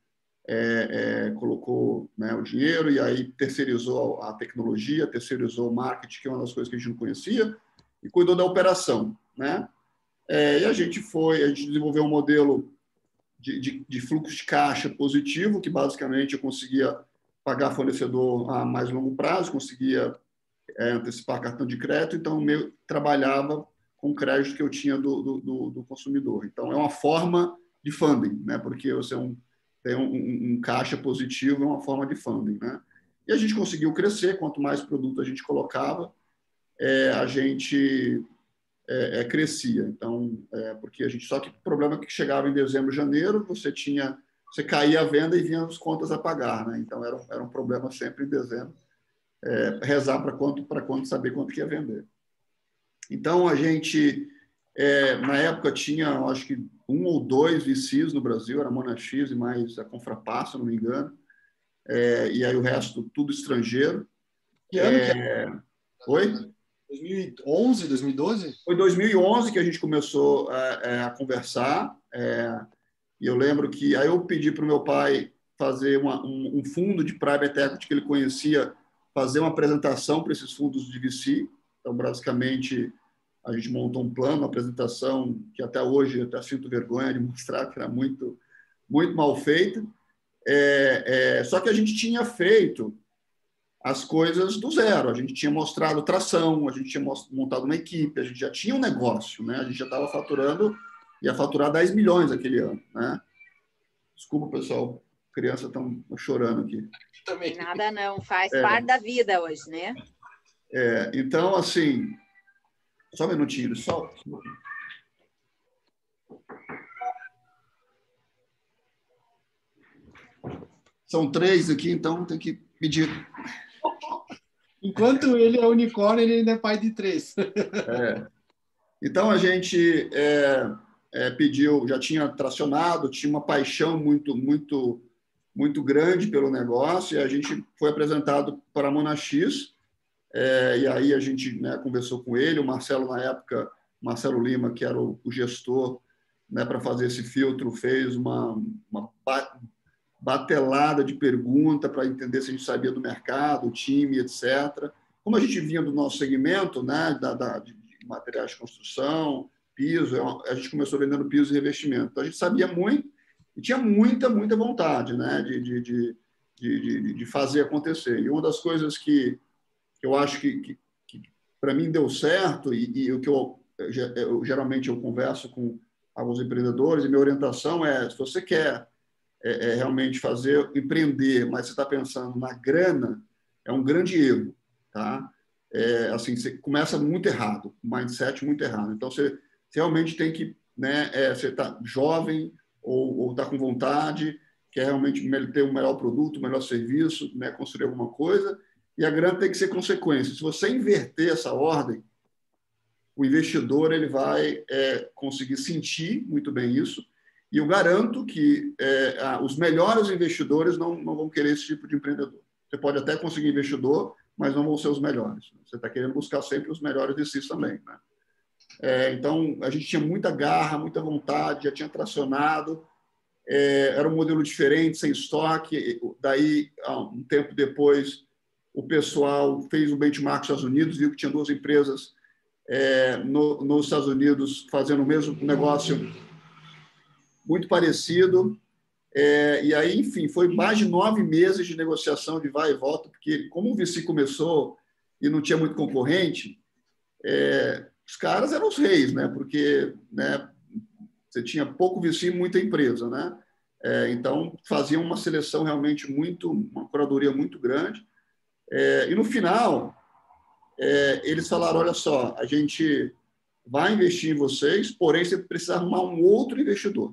é, é, colocou, né, o dinheiro e aí terceirizou a tecnologia, terceirizou o marketing, que é uma das coisas que a gente não conhecia, e cuidou da operação, né? É, e a gente foi, a gente desenvolveu um modelo de, de, de fluxo de caixa positivo, que basicamente eu conseguia pagar fornecedor a mais longo prazo, conseguia é, antecipar cartão de crédito, então eu trabalhava com o crédito que eu tinha do, do, do consumidor. Então, é uma forma de funding, né? Porque você é um, tem um, um, um caixa positivo, é uma forma de funding, né? E a gente conseguiu crescer, quanto mais produto a gente colocava, é, a gente... É, é, crescia. Então, é, porque a gente só que o problema é que chegava em dezembro, janeiro, você tinha, você caía a venda e vinha as contas a pagar, né? Então era, era um problema sempre em dezembro, é, rezar para quanto para quanto saber quanto que ia vender. Então a gente é, na época tinha, acho que um ou dois V Cs no Brasil, era a Monax e mais a Confrapar, se não me engano, é, e aí o resto tudo estrangeiro. Que ano que é... Oi? dois mil e onze, dois mil e doze? Foi em dois mil e onze que a gente começou a, a conversar. É, e eu lembro que aí eu pedi para o meu pai fazer uma, um, um fundo de private equity que ele conhecia, fazer uma apresentação para esses fundos de V C. Então, basicamente, a gente montou um plano, uma apresentação que até hoje eu até sinto vergonha de mostrar, que era muito, muito mal feita. É, é, só que a gente tinha feito as coisas do zero. A gente tinha mostrado tração, a gente tinha montado uma equipe, a gente já tinha um negócio, né? A gente já estava faturando, ia faturar dez milhões aquele ano, né? Desculpa, pessoal, crianças estão chorando aqui. Também. Nada não, faz é. parte da vida hoje, né? É, então, assim, só um minutinho, só. São três aqui, então tem que pedir. Enquanto ele é unicórnio, ele ainda é pai de três. É. Então, a gente é, é, pediu, já tinha tracionado, tinha uma paixão muito, muito, muito grande pelo negócio, e a gente foi apresentado para a Monax, é, e aí a gente, né, conversou com ele, o Marcelo, na época, Marcelo Lima, que era o, o gestor, né, para fazer esse filtro, fez uma, uma batelada de pergunta para entender se a gente sabia do mercado, o time, etcétera. Como a gente vinha do nosso segmento, né, da, da, de materiais de construção, piso, a gente começou vendendo piso e revestimento. Então, a gente sabia muito e tinha muita, muita vontade, né, de, de, de, de, de fazer acontecer. E uma das coisas que, que eu acho que, que, que para mim deu certo, e, e o que eu, eu geralmente eu converso com alguns empreendedores, e minha orientação é, se você quer É, é realmente fazer, empreender, mas você está pensando na grana, é um grande erro, tá? É, assim, você começa muito errado, mindset muito errado. Então, você, você realmente tem que, né, é, você está jovem ou está com vontade, quer realmente ter um melhor produto, um melhor serviço, né, construir alguma coisa, e a grana tem que ser consequência. Se você inverter essa ordem, o investidor ele vai é, conseguir sentir muito bem isso. E eu garanto que é, os melhores investidores não, não vão querer esse tipo de empreendedor. Você pode até conseguir investidor, mas não vão ser os melhores. Você está querendo buscar sempre os melhores de si também, né? É, então, a gente tinha muita garra, muita vontade, já tinha tracionado. É, era um modelo diferente, sem estoque. Daí, um tempo depois, o pessoal fez um benchmark nos Estados Unidos, viu que tinha duas empresas é, no, nos Estados Unidos fazendo o mesmo negócio muito parecido, é, e aí, enfim, foi mais de nove meses de negociação de vai e volta, porque como o V C começou e não tinha muito concorrente, é, os caras eram os reis, né? Porque, né, você tinha pouco V C e muita empresa, né? É, então, faziam uma seleção realmente muito, uma curadoria muito grande. É, e no final, é, eles falaram, olha só, a gente vai investir em vocês, porém você precisa arrumar um outro investidor.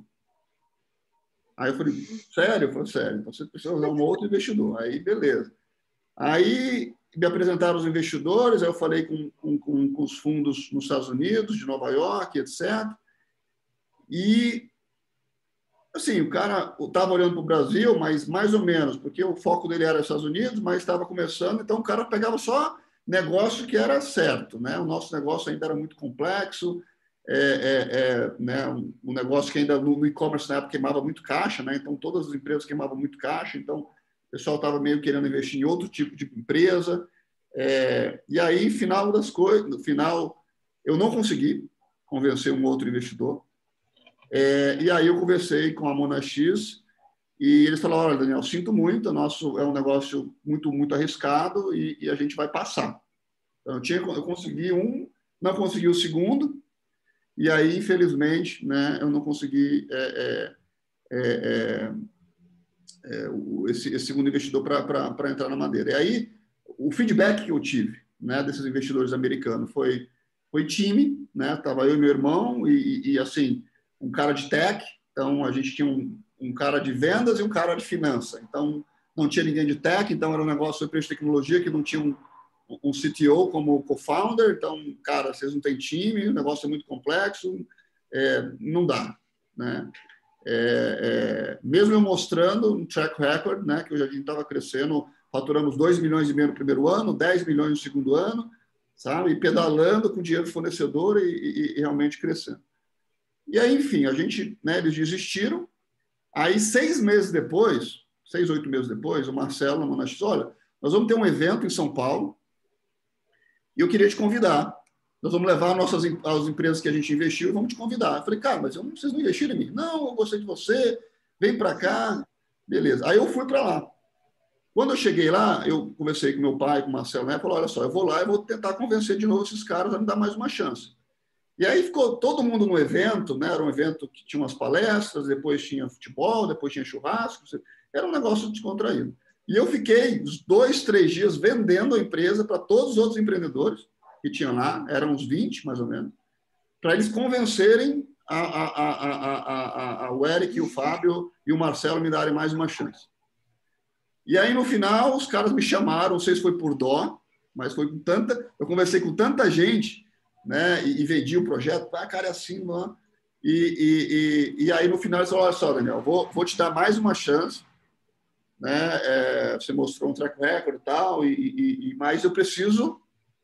Aí eu falei, sério? Eu falei, sério, então você precisa usar um outro investidor. Aí, beleza. Aí me apresentaram os investidores, aí eu falei com, com, com os fundos nos Estados Unidos, de Nova York, etcétera. E, assim, o cara estava olhando para o Brasil, mas mais ou menos, porque o foco dele era os Estados Unidos, mas estava começando, então o cara pegava só negócio que era certo, né? O nosso negócio ainda era muito complexo, é, é, é, né? um, um negócio que ainda no, no e-commerce na época queimava muito caixa, né? Então todas as empresas queimavam muito caixa, então o pessoal estava meio querendo investir em outro tipo de empresa. É, e aí, final das coisas, no final, eu não consegui convencer um outro investidor. É, e aí eu conversei com a Monax e eles falaram, olha, Daniel, sinto muito, nosso é um negócio muito, muito arriscado e, e a gente vai passar. Então, eu, tinha, eu consegui um, não consegui o segundo, e aí, infelizmente, né, eu não consegui é, é, é, é, esse, esse segundo investidor para entrar na Madeira. E aí, o feedback que eu tive, né, desses investidores americanos foi, foi time, né? Tava eu e meu irmão e, e, e assim, um cara de tech, então a gente tinha um, um cara de vendas e um cara de finança. Então, não tinha ninguém de tech, então era um negócio sobre de tecnologia que não tinha um, um C T O como co-founder. Então, cara, vocês não têm time, o negócio é muito complexo, é, não dá, né? É, é, mesmo eu mostrando um track record, né, que o Jardim estava crescendo, faturamos dois milhões e meio no primeiro ano, dez milhões no segundo ano, sabe? E pedalando com dinheiro do fornecedor e, e, e realmente crescendo. E aí, enfim, a gente, né, eles desistiram. Aí, seis meses depois, seis, oito meses depois, o Marcelo, na Monax, olha, nós vamos ter um evento em São Paulo e eu queria te convidar. Nós vamos levar nossas, as empresas que a gente investiu e vamos te convidar. Eu falei, cara, mas eu, vocês não investiram em mim? Não, eu gostei de você, vem para cá. Beleza. Aí eu fui para lá. Quando eu cheguei lá, eu conversei com meu pai, com o Marcelo, né? Falou, olha só, eu vou lá e vou tentar convencer de novo esses caras a me dar mais uma chance. E aí ficou todo mundo no evento, né? Era um evento que tinha umas palestras, depois tinha futebol, depois tinha churrasco, era um negócio descontraído. E eu fiquei uns dois, três dias vendendo a empresa para todos os outros empreendedores que tinham lá, eram uns vinte, mais ou menos, para eles convencerem a, a, a, a, a, o Eric, o Fábio e o Marcelo me darem mais uma chance. E aí, no final, os caras me chamaram, não sei se foi por dó, mas foi com tanta... Eu conversei com tanta gente, né, e, e vendi o projeto, ah, cara, é assim, mano. E, e, e, e aí, no final, eles falaram, olha só, Daniel, vou, vou te dar mais uma chance, né, é, você mostrou um track record e tal, e, e, e, mas eu preciso,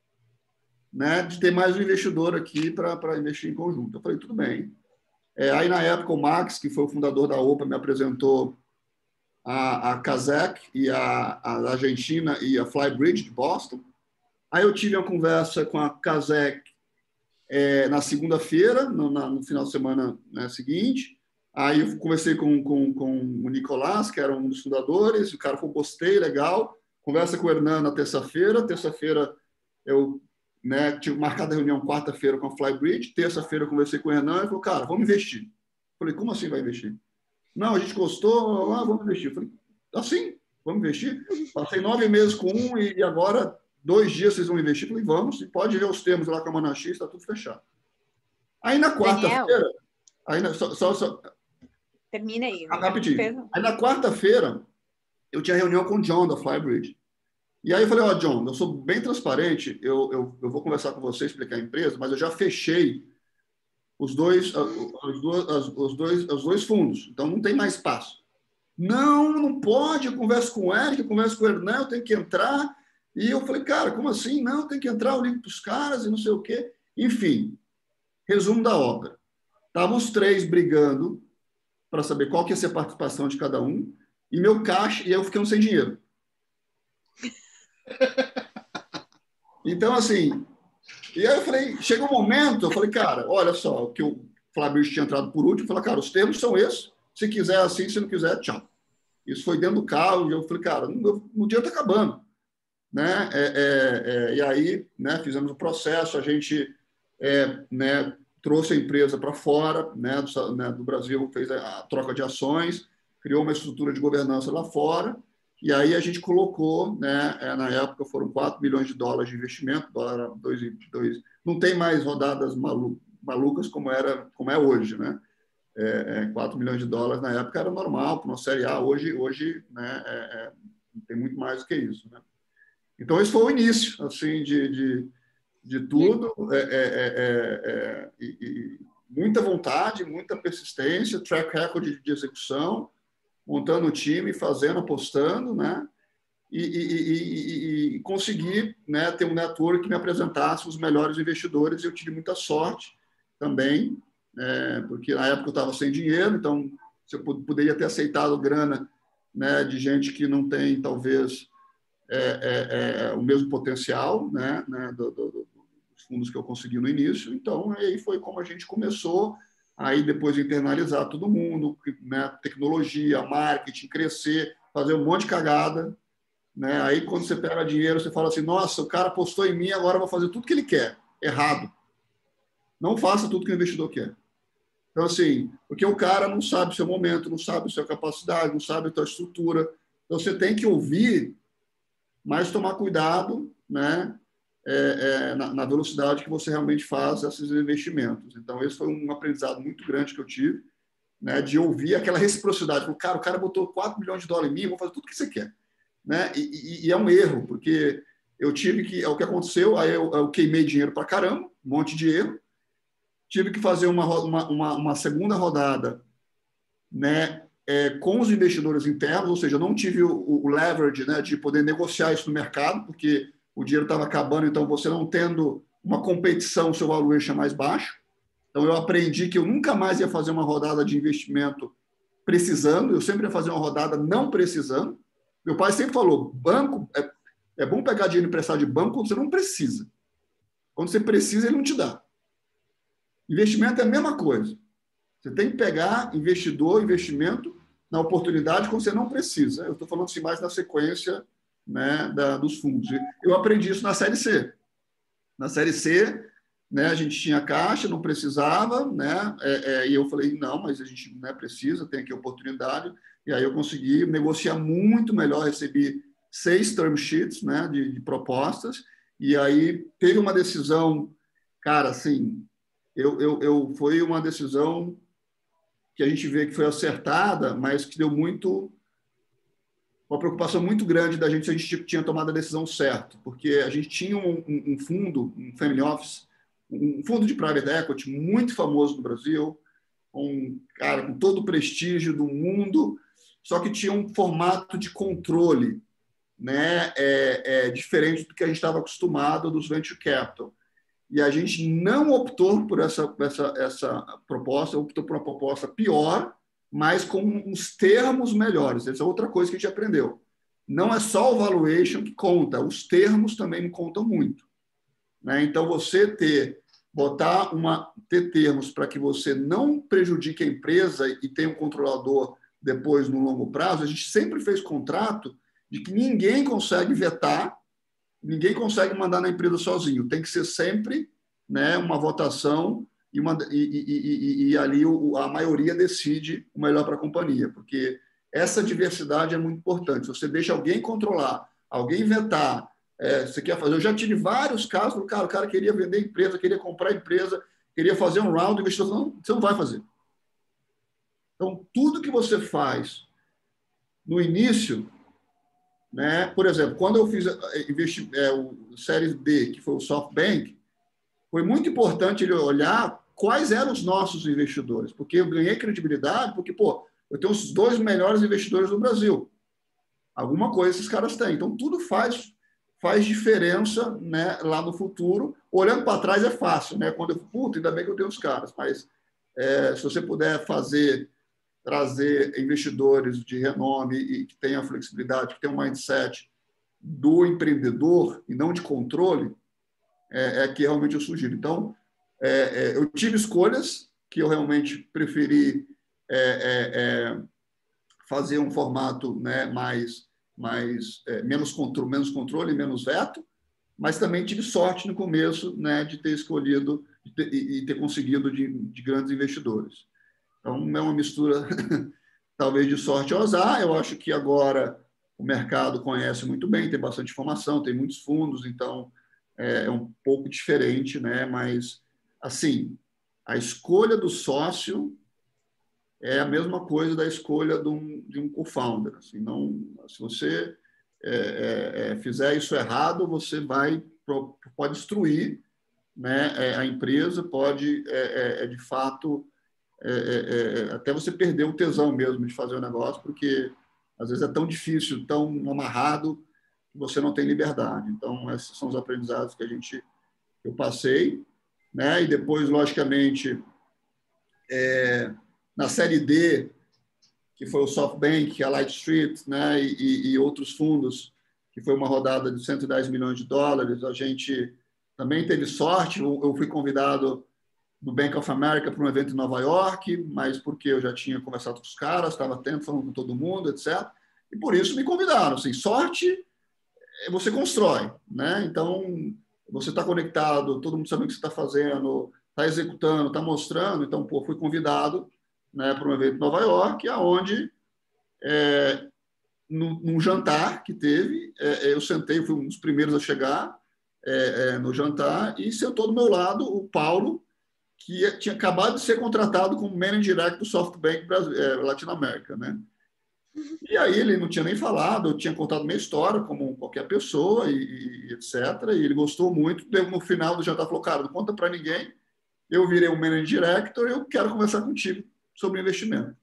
né, de ter mais um investidor aqui para investir em conjunto. Eu falei, tudo bem. É, aí, na época, o Max, que foi o fundador da Opa, me apresentou a, a Kazakh e a, a Argentina e a Flybridge de Boston. Aí eu tive uma conversa com a Kazakh é, na segunda-feira, no, no final de semana, né, seguinte. Aí eu conversei com, com, com o Nicolás, que era um dos fundadores, o cara falou, gostei, legal. Conversa com o Hernan na terça-feira. Terça-feira eu, né, tive marcada a reunião quarta-feira com a Flybridge. Terça-feira eu conversei com o Hernan e ele falou, cara, vamos investir. Eu falei, como assim vai investir? Não, a gente gostou, ah, vamos investir. Eu falei, assim, vamos investir. Passei nove meses com um e agora, dois dias, vocês vão investir. Eu falei, vamos, e pode ver os termos lá com a Monax, está tudo fechado. Aí na quarta-feira, aí na, só, só, só, termina aí. Ah, rapidinho. Aí na quarta-feira, eu tinha reunião com o John da Flybridge. E aí eu falei, ó, oh, John, eu sou bem transparente, eu, eu, eu vou conversar com você, explicar a empresa, mas eu já fechei os dois, os dois, os dois, os dois fundos, então não tem mais espaço. Não, não pode, eu converso com o Eric, eu converso com o Hernan, eu tenho que entrar. E eu falei, cara, como assim? Não, tem que entrar, eu ligo para os caras e não sei o quê. Enfim, resumo da obra. Estavam os três brigando para saber qual que ia ser a participação de cada um, e meu caixa, e eu ficando sem dinheiro. Então, assim, e aí eu falei, chega um momento, eu falei, cara, olha só, que o Flávio tinha entrado por último, eu falei, cara, os termos são esses, se quiser assim, se não quiser, tchau. Isso foi dentro do carro, e eu falei, cara, o dia está acabando. Né? É, é, é, e aí, né, fizemos o processo, a gente é, né, trouxe a empresa para fora, né, do, né, do Brasil, fez a, a troca de ações, criou uma estrutura de governança lá fora, e aí a gente colocou, né, na época foram quatro milhões de dólares de investimento, dólar dois, dois, não tem mais rodadas malu, malucas como, era, como é hoje, né? É, é, quatro milhões de dólares na época era normal para uma Série A, hoje, hoje né, é, é, tem muito mais do que isso, né? Então, esse foi o início assim, de, de, de tudo, é, é, é, é, e, e muita vontade, muita persistência, track record de, de execução, montando o time, fazendo, apostando, né? E, e, e, e conseguir, né, ter um network que me apresentasse os melhores investidores, e eu tive muita sorte também, é, porque na época eu estava sem dinheiro, então eu poderia ter aceitado grana, né, de gente que não tem, talvez, é, é, é, o mesmo potencial, né, né, do, do, dos fundos que eu consegui no início. Então, aí foi como a gente começou, aí depois internalizar todo mundo, né, tecnologia, marketing, crescer, fazer um monte de cagada, né? Aí, quando você pega dinheiro, você fala assim, nossa, o cara apostou em mim, agora eu vou fazer tudo que ele quer. Errado. Não faça tudo que o investidor quer. Então, assim, porque o cara não sabe o seu momento, não sabe a sua capacidade, não sabe a sua estrutura. Então, você tem que ouvir, mas tomar cuidado, né, é, é, na, na velocidade que você realmente faz esses investimentos. Então, esse foi um aprendizado muito grande que eu tive, né, de ouvir aquela reciprocidade. O cara, o cara botou quatro milhões de dólares em mim, eu vou fazer tudo o que você quer. Né? E, e, e é um erro, porque eu tive que, é o que aconteceu, aí eu, eu queimei dinheiro para caramba, um monte de erro, tive que fazer uma, uma, uma, uma segunda rodada, né, é, com os investidores internos, ou seja, eu não tive o, o leverage, né, de poder negociar isso no mercado, porque o dinheiro estava acabando, então você não tendo uma competição, o seu valuation é mais baixo. Então eu aprendi que eu nunca mais ia fazer uma rodada de investimento precisando, eu sempre ia fazer uma rodada não precisando. Meu pai sempre falou, banco, é, é bom pegar dinheiro emprestado de banco quando você não precisa. Quando você precisa, ele não te dá. Investimento é a mesma coisa. Você tem que pegar investidor, investimento na oportunidade quando você não precisa. Eu estou falando assim mais na sequência, né, da, dos fundos. Eu aprendi isso na Série C. Na Série C, né, a gente tinha caixa, não precisava, né, é, é, e eu falei, não, mas a gente, né, precisa, tem aqui oportunidade. E aí eu consegui negociar muito melhor, recebi seis term sheets, né, de, de propostas, e aí teve uma decisão, cara, assim, eu, eu, eu, foi uma decisão que a gente vê que foi acertada, mas que deu muito, uma preocupação muito grande da gente se a gente tinha tomado a decisão certa, porque a gente tinha um, um, um fundo, um family office, um fundo de private equity muito famoso no Brasil, um cara com todo o prestígio do mundo, só que tinha um formato de controle, né, é, é, diferente do que a gente estava acostumado dos venture capital. E a gente não optou por essa, essa, essa proposta, optou por uma proposta pior, mas com uns termos melhores. Essa é outra coisa que a gente aprendeu. Não é só o valuation que conta, os termos também contam muito. Né? Então, você ter, botar uma, ter termos para que você não prejudique a empresa e tenha um controlador depois no longo prazo, a gente sempre fez contrato de que ninguém consegue vetar, ninguém consegue mandar na empresa sozinho. Tem que ser sempre, né, uma votação e, uma, e, e, e, e ali o, a maioria decide o melhor para a companhia, porque essa diversidade é muito importante. Se você deixa alguém controlar, alguém vetar, é, você quer fazer... Eu já tive vários casos do cara, o cara queria vender a empresa, queria comprar a empresa, queria fazer um round, o investidor falou, não, você não vai fazer. Então, tudo que você faz no início, né, por exemplo, quando eu fiz investi, é, o Série B, que foi o SoftBank, foi muito importante ele olhar quais eram os nossos investidores, porque eu ganhei credibilidade, porque, pô, eu tenho os dois melhores investidores do Brasil. Alguma coisa esses caras têm. Então, tudo faz, faz diferença, né, lá no futuro. Olhando para trás é fácil, né? Quando eu, puta, ainda bem que eu tenho os caras, mas é, se você puder fazer... trazer investidores de renome e que tenham a flexibilidade, que tenham um mindset do empreendedor e não de controle, é, é que realmente eu sugiro. Então, é, é, eu tive escolhas que eu realmente preferi é, é, é, fazer um formato, né, mais, mais é, menos, controle, menos controle, menos veto, mas também tive sorte no começo, né, de ter escolhido e ter, e ter conseguido de, de grandes investidores. Então, é uma mistura, talvez, de sorte ao azar. Eu acho que agora o mercado conhece muito bem, tem bastante informação, tem muitos fundos, então é um pouco diferente, né? Mas, assim, a escolha do sócio é a mesma coisa da escolha de um, de um co-founder. Assim, não, se você é, é, fizer isso errado, você vai pode destruir, né, a empresa, pode, é, é, de fato, é, é, até você perder o tesão mesmo de fazer o negócio, porque às vezes é tão difícil, tão amarrado, que você não tem liberdade. Então, esses são os aprendizados que a gente, eu passei, né? E depois, logicamente, é, na série D, que foi o SoftBank, a Light Street, né? E, e outros fundos, que foi uma rodada de cento e dez milhões de dólares, a gente também teve sorte. Eu fui convidado do Bank of America para um evento em Nova York, mas porque eu já tinha conversado com os caras, estava atento, falando com todo mundo, etcétera. E por isso me convidaram. Assim, sorte você constrói, né? Então, você está conectado, todo mundo sabe o que você está fazendo, está executando, está mostrando. Então, pô, fui convidado, né, para um evento em Nova York, aonde é, num, num jantar que teve, é, eu sentei, eu fui um dos primeiros a chegar é, é, no jantar, e sentou do meu lado o Paulo, que tinha acabado de ser contratado como Managing Director do SoftBank Brasil, é, Latinoamérica, né? E aí ele não tinha nem falado, eu tinha contado minha história, como qualquer pessoa, e, e etcétera. E ele gostou muito. No final do jantar falou, cara, não conta para ninguém, eu virei um Managing Director, eu quero conversar contigo sobre investimento.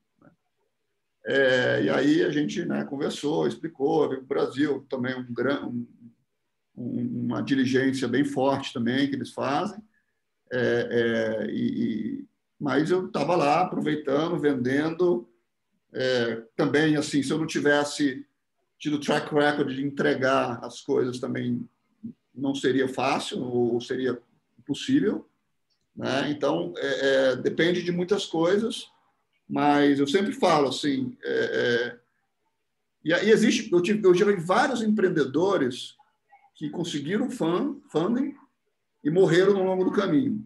É, e aí a gente, né, conversou, explicou, veio para o Brasil, também um, um, um, uma diligência bem forte também que eles fazem. É, é, e, mas eu estava lá aproveitando, vendendo. É, também, assim, se eu não tivesse tido track record de entregar as coisas, também não seria fácil ou seria impossível, né? Então, é, é, depende de muitas coisas, mas eu sempre falo assim, é, é, e, e existe, eu, tive, eu já vi vários empreendedores que conseguiram fund, funding e morreram ao longo do caminho.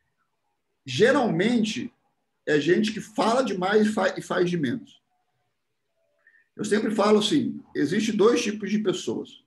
Geralmente, é gente que fala demais e faz, e faz de menos. Eu sempre falo assim, existe dois tipos de pessoas.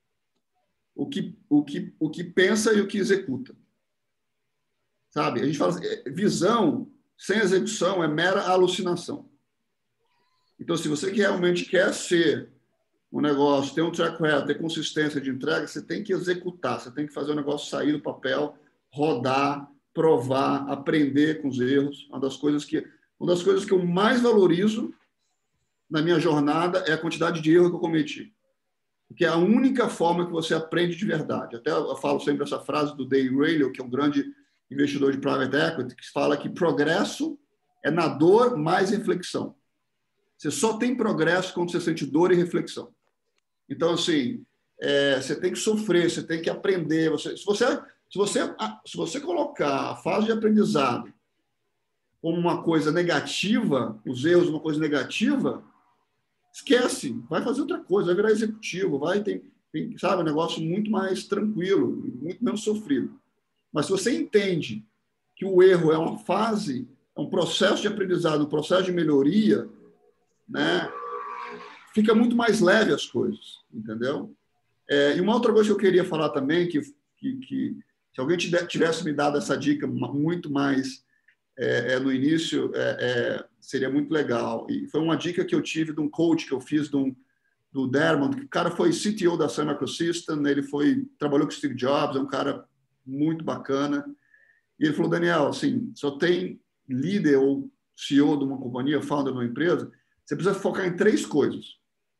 O que, o que, o que pensa e o que executa. Sabe? A gente fala assim, visão sem execução é mera alucinação. Então, se você realmente quer ser um negócio, ter um track record, ter consistência de entrega, você tem que executar, você tem que fazer o negócio sair do papel, rodar, provar, aprender com os erros. Uma das coisas que, uma das coisas que eu mais valorizo na minha jornada é a quantidade de erros que eu cometi. Porque é a única forma que você aprende de verdade. Até eu falo sempre essa frase do Dave Rayleigh, que é um grande investidor de private equity, que fala que progresso é na dor mais reflexão. Você só tem progresso quando você sente dor e reflexão. Então, assim, é, você tem que sofrer, você tem que aprender. Você, se, você, se, você, se você colocar a fase de aprendizado como uma coisa negativa, os erros uma coisa negativa, esquece, vai fazer outra coisa, vai virar executivo, vai ter, tem, sabe, um negócio muito mais tranquilo, muito menos sofrido. Mas se você entende que o erro é uma fase, é um processo de aprendizado, um processo de melhoria, né, fica muito mais leve as coisas, entendeu? É, e uma outra coisa que eu queria falar também, que, que, que se alguém tivesse me dado essa dica muito mais é, é, no início, é, é, seria muito legal. E foi uma dica que eu tive de um coach que eu fiz, de um, do Dermot, que o cara foi C T O da Sun Microsystems, ele foi, trabalhou com Steve Jobs, é um cara muito bacana. E ele falou, Daniel, assim, só tem líder ou C E O de uma companhia, founder de uma empresa, você precisa focar em três coisas.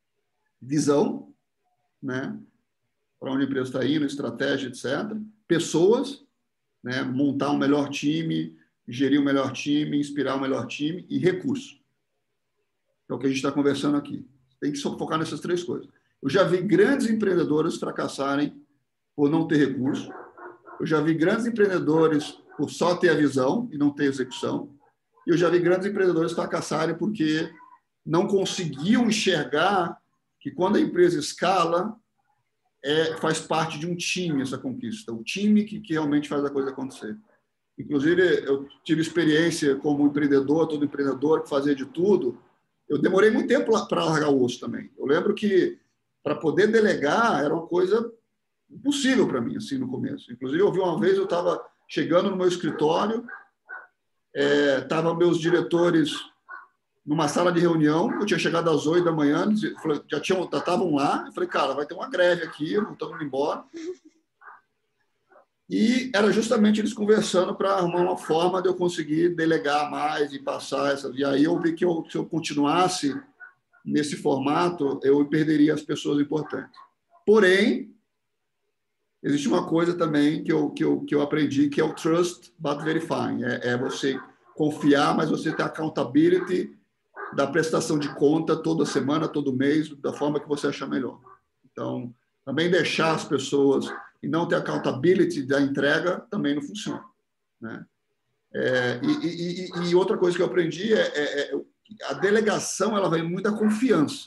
Visão, né? Para onde a empresa está indo, estratégia, etcétera. Pessoas, né? Montar um melhor time, gerir um melhor time, inspirar um melhor time e recurso. É o que a gente está conversando aqui. Tem que só focar nessas três coisas. Eu já vi grandes empreendedores fracassarem por não ter recurso. Eu já vi grandes empreendedores por só ter a visão e não ter execução. E eu já vi grandes empreendedores fracassarem porque não conseguiam enxergar que quando a empresa escala, é, faz parte de um time essa conquista. O time que, que realmente faz a coisa acontecer. inclusive eu tive experiência como empreendedor, todo empreendedor que fazia de tudo. Eu demorei muito tempo para largar o osso também. Eu lembro que para poder delegar era uma coisa impossível para mim, assim, no começo. Inclusive, eu vi uma vez, eu estava chegando no meu escritório, estavam é, meus diretores numa sala de reunião, eu tinha chegado às oito da manhã, já tinham, já estavam lá, eu falei, cara, vai ter uma greve aqui, estamos indo embora. E era justamente eles conversando para arrumar uma forma de eu conseguir delegar mais e passar essa. E aí eu vi que eu, se eu continuasse nesse formato, eu perderia as pessoas importantes. Porém, existe uma coisa também que eu, que eu, que eu aprendi, que é o trust but verifying. É, é você confiar, mas você ter accountability da prestação de conta toda semana, todo mês, da forma que você achar melhor. Então, também deixar as pessoas e não ter accountability da entrega também não funciona, né? É, e, e, e outra coisa que eu aprendi é, é, é a delegação, ela vem muito da confiança,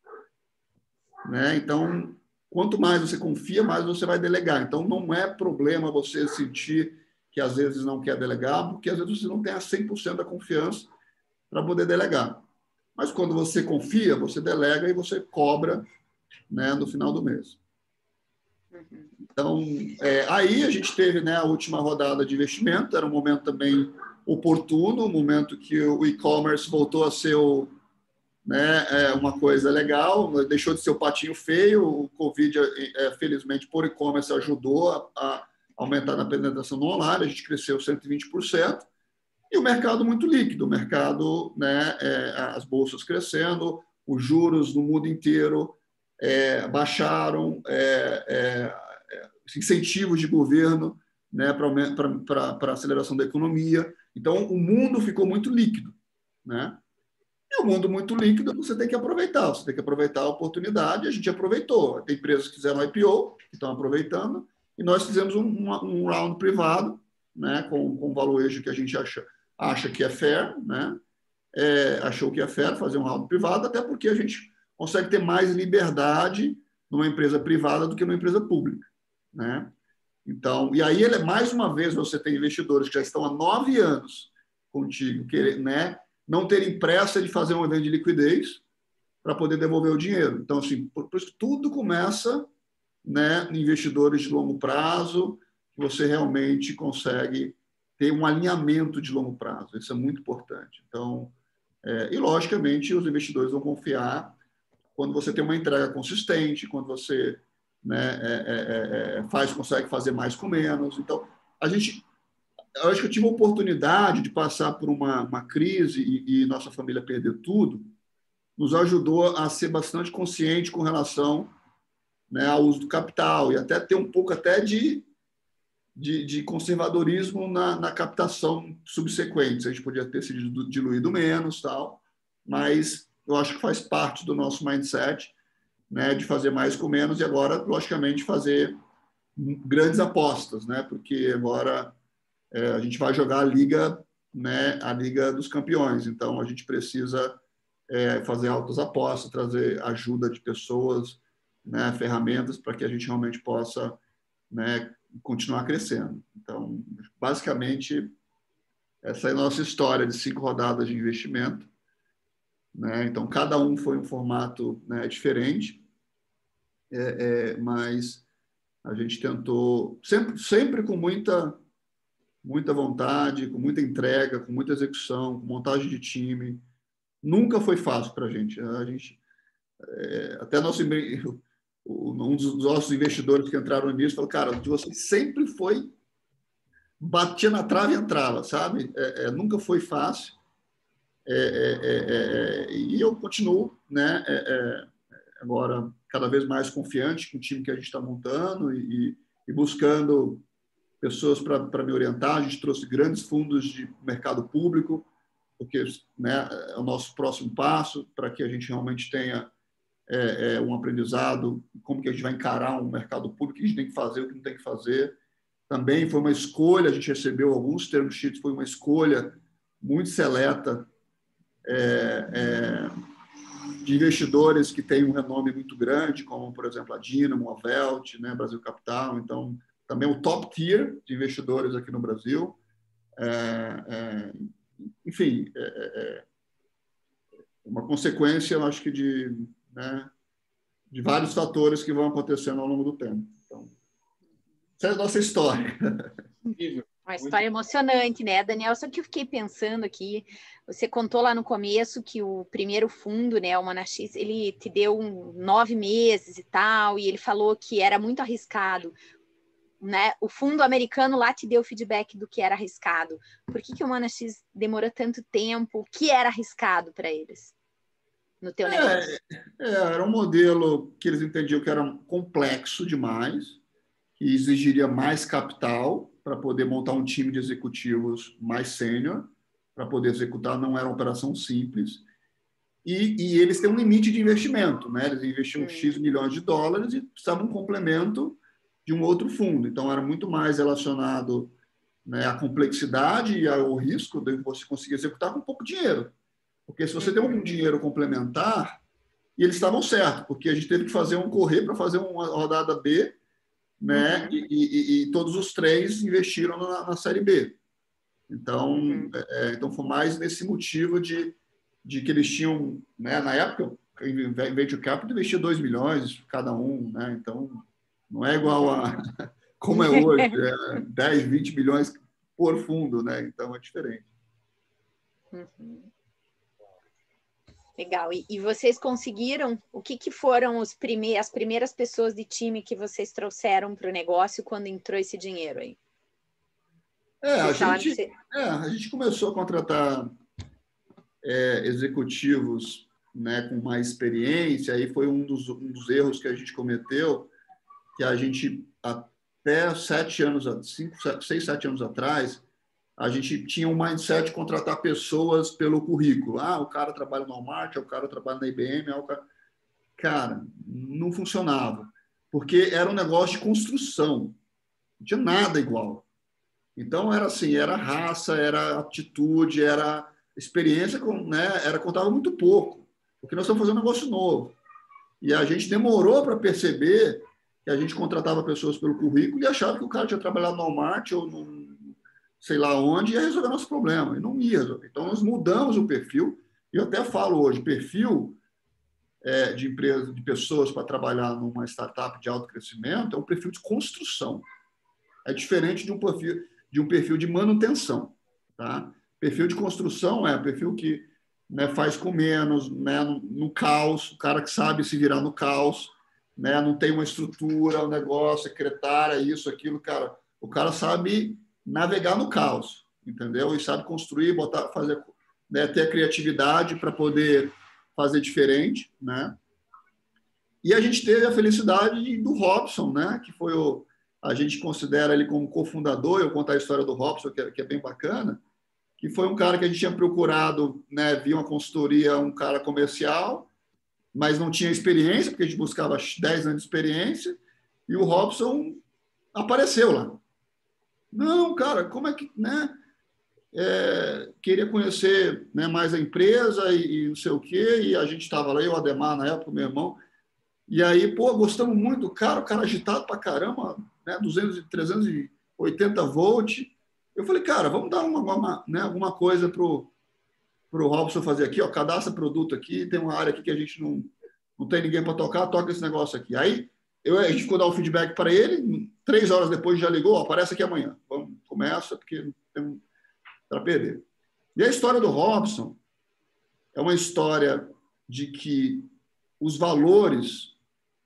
né? Então, quanto mais você confia, mais você vai delegar. Então, não é problema você sentir que às vezes não quer delegar, porque às vezes você não tem a cem por cento da confiança para poder delegar. Mas quando você confia, você delega e você cobra, né, no final do mês. Então, é, aí a gente teve, né, a última rodada de investimento, era um momento também oportuno, um momento que o e-commerce voltou a ser o, né, é, uma coisa legal, deixou de ser o patinho feio, o Covid, é, felizmente, por e-commerce ajudou a, a aumentar na penetração no online, a gente cresceu cento e vinte por cento, e o mercado muito líquido, o mercado, né, é, as bolsas crescendo, os juros no mundo inteiro é, baixaram, é, é, incentivos de governo, né, para a aceleração da economia. Então, o mundo ficou muito líquido, né? E o mundo muito líquido você tem que aproveitar, você tem que aproveitar a oportunidade, a gente aproveitou. Tem empresas que fizeram I P O, que estão aproveitando, e nós fizemos um, um round privado, né, com, com o valuation que a gente acha, acha que é fair, né? É, achou que é fair fazer um round privado, até porque a gente consegue ter mais liberdade numa empresa privada do que numa empresa pública, né? Então, e aí ele, mais uma vez você tem investidores que já estão há nove anos contigo, que, né, não terem pressa de fazer um evento de liquidez para poder devolver o dinheiro. Então, assim, por, por isso tudo começa, né, em investidores de longo prazo, que você realmente consegue ter um alinhamento de longo prazo. Isso é muito importante. Então, é, e logicamente os investidores vão confiar quando você tem uma entrega consistente, quando você, né, é, é, é, faz, consegue fazer mais com menos. Então, a gente, eu acho que eu tive a oportunidade de passar por uma, uma crise e, e nossa família perder tudo, nos ajudou a ser bastante consciente com relação, né, ao uso do capital e até ter um pouco até de, de, de conservadorismo na, na captação subsequente. A gente podia ter sido diluído menos, tal, mas eu acho que faz parte do nosso mindset, né, de fazer mais com menos e agora, logicamente, fazer grandes apostas, né, porque agora é, a gente vai jogar a liga, né, a liga dos campeões. Então, a gente precisa é, fazer altas apostas, trazer ajuda de pessoas, né, ferramentas para que a gente realmente possa, né, continuar crescendo. Então, basicamente, essa é a nossa história de cinco rodadas de investimento. Né? Então, cada um foi um formato, né, diferente, é, é, mas a gente tentou, sempre, sempre com muita, muita vontade, com muita entrega, com muita execução, com montagem de time. Nunca foi fácil para a gente. A gente é, até nosso, um dos nossos investidores que entraram nisso falou, cara, de vocês sempre foi, batia na trave e entrava, sabe? É, é, nunca foi fácil. É, é, é, é, e eu continuo, né, é, é, agora cada vez mais confiante com o time que a gente está montando e, e buscando pessoas para me orientar. A gente trouxe grandes fundos de mercado público, porque, né, é o nosso próximo passo para que a gente realmente tenha é, é, um aprendizado, como que a gente vai encarar um mercado público, o que a gente tem que fazer, o que não tem que fazer. Também foi uma escolha, a gente recebeu alguns term sheets, foi uma escolha muito seleta É, é, de investidores que têm um renome muito grande, como, por exemplo, a Dynamo, a Velt, né, Brasil Capital. Então, também o top tier de investidores aqui no Brasil. é, é, enfim, é, é, uma consequência, eu acho que de, né, de vários fatores que vão acontecendo ao longo do tempo. Então, essa é a nossa história. Uma história emocionante, né, Daniel? Só que eu fiquei pensando aqui, você contou lá no começo que o primeiro fundo, né, o Monax, ele te deu um, nove meses e tal, e ele falou que era muito arriscado, né? O fundo americano lá te deu feedback do que era arriscado. Por que que o Monax demorou tanto tempo? O que era arriscado para eles no teu negócio? É, é, era um modelo que eles entendiam que era complexo demais, que exigiria mais capital para poder montar um time de executivos mais sênior, para poder executar, não era uma operação simples. E, e eles têm um limite de investimento, né? Eles investiam hum. X milhões de dólares e precisavam um complemento de um outro fundo. Então, era muito mais relacionado, né, à complexidade e ao risco de você conseguir executar com pouco dinheiro. Porque se você tem um dinheiro complementar, e eles estavam certos, porque a gente teve que fazer um correr para fazer uma rodada B, né? Uhum. E, e, e todos os três investiram na, na série B. Então, uhum. é, então foi mais nesse motivo de, de que eles tinham, né, na época, em Venture Capital investia dois milhões cada um, né? Então, não é igual a como é hoje, é dez, vinte milhões por fundo, né? Então, é diferente. Uhum. Legal. E, e vocês conseguiram? O que, que foram os prime as primeiras pessoas de time que vocês trouxeram para o negócio quando entrou esse dinheiro aí? É, a gente, você... é, a gente começou a contratar é, executivos, né, com mais experiência. Aí foi um dos, um dos erros que a gente cometeu, que a gente, até sete anos, cinco, seis, sete anos atrás, a gente tinha um mindset de contratar pessoas pelo currículo. Ah, o cara trabalha no Walmart, o cara trabalha na I B M. O cara... cara, não funcionava. Porque era um negócio de construção. Não tinha nada igual. Então, era assim, era raça, era atitude, era experiência, né? Era, contava muito pouco. Porque nós estamos fazendo um negócio novo. E a gente demorou para perceber que a gente contratava pessoas pelo currículo e achava que o cara tinha trabalhado no Walmart ou no sei lá onde, ia resolver nosso problema. E não ia resolver. Então, nós mudamos o perfil. E eu até falo hoje, perfil é, de empresa, de pessoas para trabalhar numa startup de alto crescimento é um perfil de construção. É diferente de um perfil de, um perfil de manutenção. Tá? Perfil de construção é um perfil que, né, faz com menos, né, no, no caos, o cara que sabe se virar no caos, né, não tem uma estrutura, um negócio, secretária, isso, aquilo, cara. O cara sabe navegar no caos, entendeu? E sabe construir, botar, fazer, né, ter a criatividade para poder fazer diferente, né? E a gente teve a felicidade do Robson, né? Que foi o, a gente considera ele como cofundador. Eu vou contar a história do Robson, que é, que é bem bacana, que foi um cara que a gente tinha procurado, né, via uma consultoria, um cara comercial, mas não tinha experiência, porque a gente buscava dez anos de experiência, e o Robson apareceu lá. Não, cara, como é que, né? É, queria conhecer, né, mais a empresa e, e não sei o quê, e a gente estava lá, eu, o Ademar, na época, meu irmão, e aí, pô, gostamos muito do cara, o cara agitado pra caramba, né, duzentos, trezentos e oitenta volts. Eu falei, cara, vamos dar uma, uma, né, alguma coisa pro, pro Robson fazer aqui, ó, cadastra produto aqui, tem uma área aqui que a gente não, não tem ninguém para tocar, toca esse negócio aqui. Aí, eu, a gente ficou dar o feedback para ele, três horas depois já ligou, ó, aparece aqui amanhã. Vamos, começa, porque tem para perder. E a história do Robson é uma história de que os valores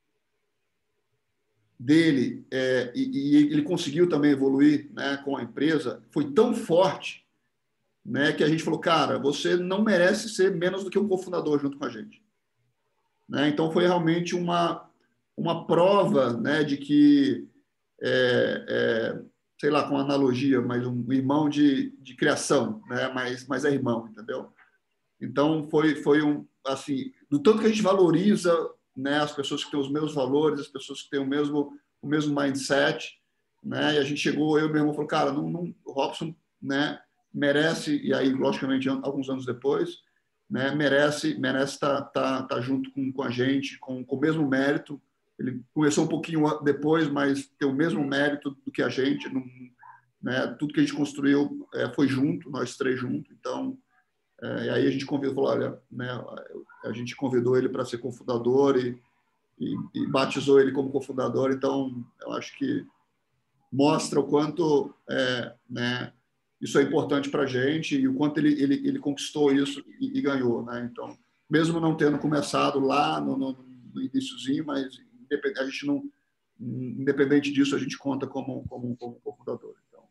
dele, é, e, e ele conseguiu também evoluir, né, com a empresa, foi tão forte, né, que a gente falou, cara, você não merece ser menos do que um cofundador junto com a gente. Né? Então, foi realmente uma, uma prova, né, de que, é, é, sei lá, com analogia, mas um irmão de, de criação, né, mas, mas é irmão, entendeu? Então, foi, foi um, assim, do tanto que a gente valoriza, né, as pessoas que têm os mesmos valores, as pessoas que têm o mesmo, o mesmo mindset, né, e a gente chegou, eu e meu irmão, falou, cara, não, não, o Robson, né, merece, e aí, logicamente, alguns anos depois, né, merece merece estar tá, tá, tá junto com, com a gente, com, com o mesmo mérito. Ele começou um pouquinho depois, mas tem o mesmo mérito do que a gente. Não, né? Tudo que a gente construiu é, foi junto, nós três juntos. Então, é, e aí a gente convidou, falou, olha, né, a gente convidou ele para ser cofundador e, e, e batizou ele como cofundador. Então, eu acho que mostra o quanto é, né, isso é importante para a gente e o quanto ele, ele, ele conquistou isso e, e ganhou, né? Então, mesmo não tendo começado lá no, no, no iniciozinho, mas a gente não, independente disso, a gente conta como, como, como cofundador. Então.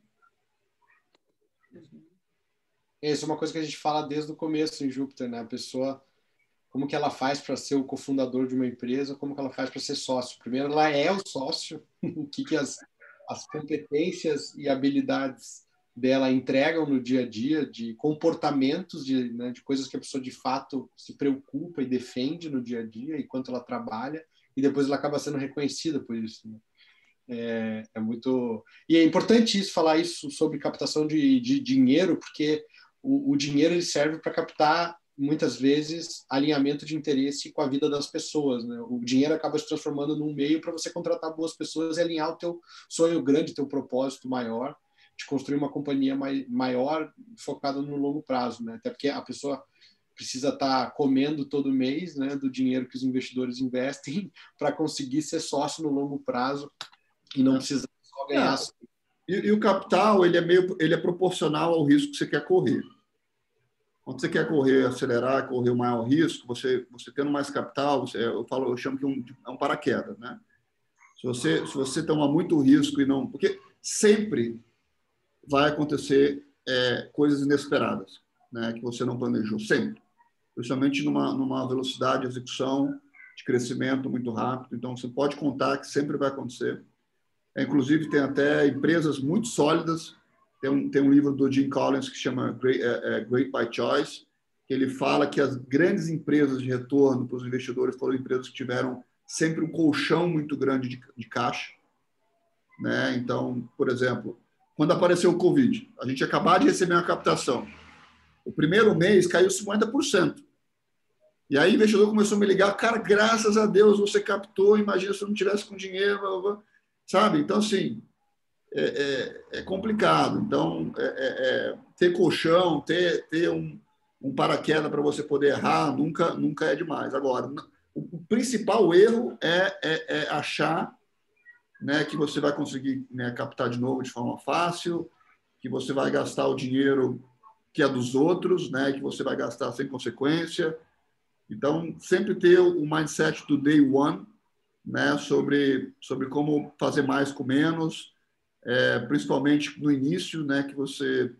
Essa é uma coisa que a gente fala desde o começo em Júpiter, né? A pessoa, como que ela faz para ser o cofundador de uma empresa, como que ela faz para ser sócio. Primeiro, ela é o sócio, o que, que as, as competências e habilidades dela entregam no dia a dia, de comportamentos, de, né, de coisas que a pessoa de fato se preocupa e defende no dia a dia, enquanto ela trabalha, e depois ela acaba sendo reconhecida por isso. Né? É, é muito... E é importante isso, falar isso sobre captação de, de dinheiro, porque o, o dinheiro ele serve para captar, muitas vezes, alinhamento de interesse com a vida das pessoas. Né? O dinheiro acaba se transformando num meio para você contratar boas pessoas e alinhar o teu sonho grande, teu propósito maior, de construir uma companhia mai, maior focada no longo prazo, né? Até porque a pessoa precisa estar comendo todo mês, né, do dinheiro que os investidores investem para conseguir ser sócio no longo prazo e não precisa só ganhar. É. E, e o capital ele é meio, ele é proporcional ao risco que você quer correr. Quando você quer correr, acelerar, correr o maior risco, você você tendo mais capital, você, eu falo, eu chamo que um, é um paraquedas, né? Se você se você toma muito risco e não, porque sempre vai acontecer é, coisas inesperadas, né, que você não planejou, sempre. Principalmente numa, numa velocidade de execução, de crescimento muito rápido. Então, você pode contar que sempre vai acontecer. É, inclusive, tem até empresas muito sólidas. Tem um, tem um livro do Jim Collins que chama Great, é, Great by Choice, que ele fala que as grandes empresas de retorno para os investidores foram empresas que tiveram sempre um colchão muito grande de, de caixa. Né? Então, por exemplo, quando apareceu o Covid, a gente acabou de receber uma captação. O primeiro mês caiu cinquenta por cento. E aí o investidor começou a me ligar, cara, graças a Deus você captou, imagina se eu não tivesse com dinheiro, blá, blá, blá. Sabe? Então, assim, é, é, é complicado. Então, é, é, ter colchão, ter, ter um, um paraquedas para você poder errar, nunca, nunca é demais. Agora, o, o principal erro é, é, é achar, né, que você vai conseguir, né, captar de novo de forma fácil, que você vai gastar o dinheiro que é dos outros, né, que você vai gastar sem consequência. Então, sempre ter o mindset do day one, né, sobre, sobre como fazer mais com menos, é, principalmente no início, né, que você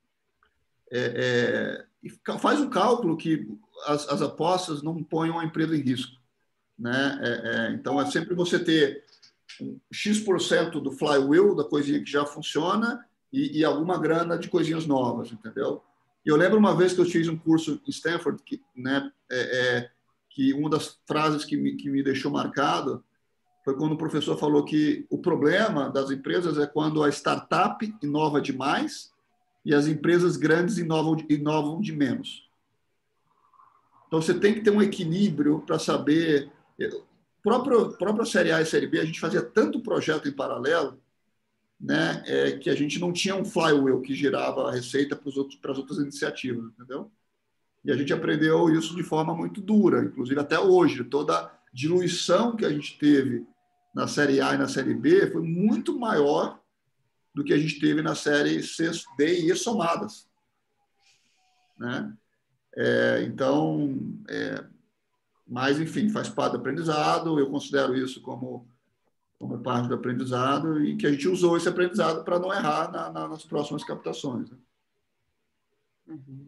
é, é, faz um cálculo que as, as apostas não ponham a empresa em risco. Né? É, é, então, é sempre você ter um X% do flywheel, da coisinha que já funciona, e, e alguma grana de coisinhas novas, entendeu? E eu lembro uma vez que eu fiz um curso em Stanford, que, né, é, é, que uma das frases que me, que me deixou marcado foi quando o professor falou que o problema das empresas é quando a startup inova demais e as empresas grandes inovam, inovam de menos. Então, você tem que ter um equilíbrio para saber... Própria, própria Série A e Série B, a gente fazia tanto projeto em paralelo, né, é, que a gente não tinha um flywheel que girava a receita para, os outros, para as outras iniciativas, entendeu? E a gente aprendeu isso de forma muito dura, inclusive até hoje. Toda a diluição que a gente teve na Série A e na Série B foi muito maior do que a gente teve na Série C, D e E somadas. Né? É, então... É, Mas, enfim, faz parte do aprendizado, eu considero isso como, como parte do aprendizado e que a gente usou esse aprendizado para não errar na, na, nas próximas captações. Né? Uhum.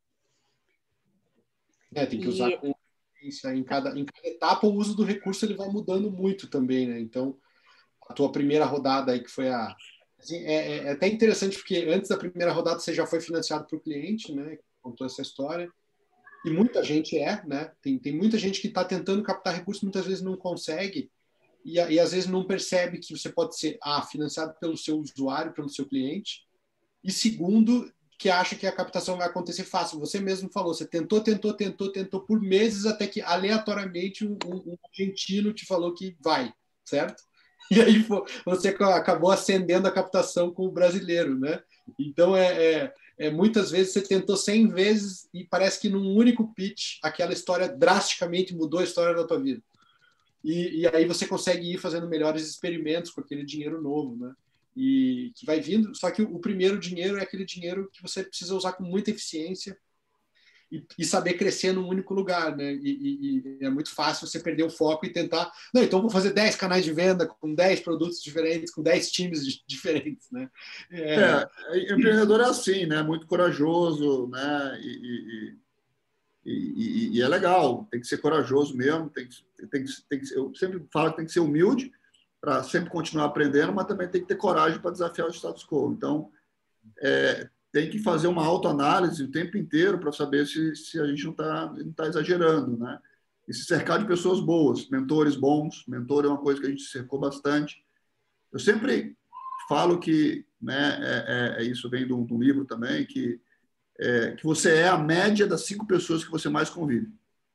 É, tem que usar E... com isso em cada, em cada etapa, o uso do recurso ele vai mudando muito também, né? Então, a tua primeira rodada aí, que foi a... Assim, é, é até interessante, porque antes da primeira rodada você já foi financiado para o cliente, né? Contou essa história. E muita gente é, né? Tem, tem muita gente que está tentando captar recursos, muitas vezes não consegue, e, e às vezes não percebe que você pode ser, ah, financiado pelo seu usuário, pelo seu cliente, e segundo, que acha que a captação vai acontecer fácil. Você mesmo falou, você tentou, tentou, tentou, tentou por meses, até que aleatoriamente um, um argentino te falou que vai, certo? E aí você acabou acendendo a captação com o brasileiro, né? Então, é, é, é, muitas vezes você tentou cem vezes e parece que num único pitch aquela história drasticamente mudou a história da tua vida. E, e aí você consegue ir fazendo melhores experimentos com aquele dinheiro novo, né? E que vai vindo. Só que o primeiro dinheiro é aquele dinheiro que você precisa usar com muita eficiência e, e saber crescer num único lugar, né? E, e, e é muito fácil você perder o foco e tentar. Não, então vou fazer dez canais de venda com dez produtos diferentes, com dez times diferentes, né? É, é empreendedor é assim, né? Muito corajoso, né? E, e, e, e, e é legal. Tem que ser corajoso mesmo. Tem que, tem que, tem que, eu sempre falo que tem que ser humilde para sempre continuar aprendendo, mas também tem que ter coragem para desafiar o status quo. Então, é, tem que fazer uma autoanálise o tempo inteiro para saber se, se a gente não está não tá exagerando, né? E se cercar de pessoas boas, mentores bons. Mentor é uma coisa que a gente cercou bastante. Eu sempre falo que, né, é, é, isso vem de um, de um livro também, que, é, que você é a média das cinco pessoas que você mais convive.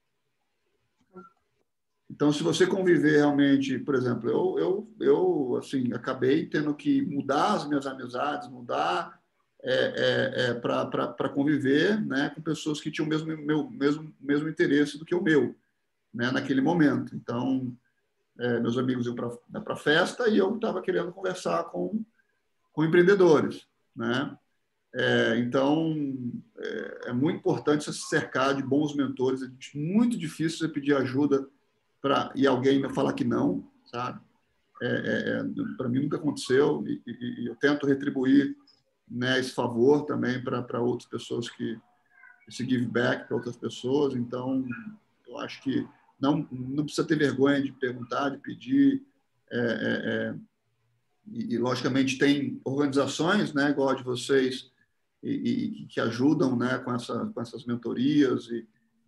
Então, se você conviver realmente, por exemplo, eu, eu, eu assim, acabei tendo que mudar as minhas amizades, mudar é, é, é, para conviver, né, com pessoas que tinham o mesmo, meu, mesmo, mesmo interesse do que o meu, né, naquele momento. Então, é, meus amigos iam para a festa e eu estava querendo conversar com, com empreendedores, né? É, então, é, é muito importante você se cercar de bons mentores. É muito difícil você pedir ajuda Pra, e alguém me falar que não, sabe? É, é, é, para mim nunca aconteceu e, e, e eu tento retribuir, né, esse favor também para outras pessoas, que esse give back para outras pessoas. Então, eu acho que não, não precisa ter vergonha de perguntar, de pedir. É, é, é, e, e, logicamente, tem organizações, né, igual a de vocês, e, e, que ajudam, né, com, essa, com essas mentorias e,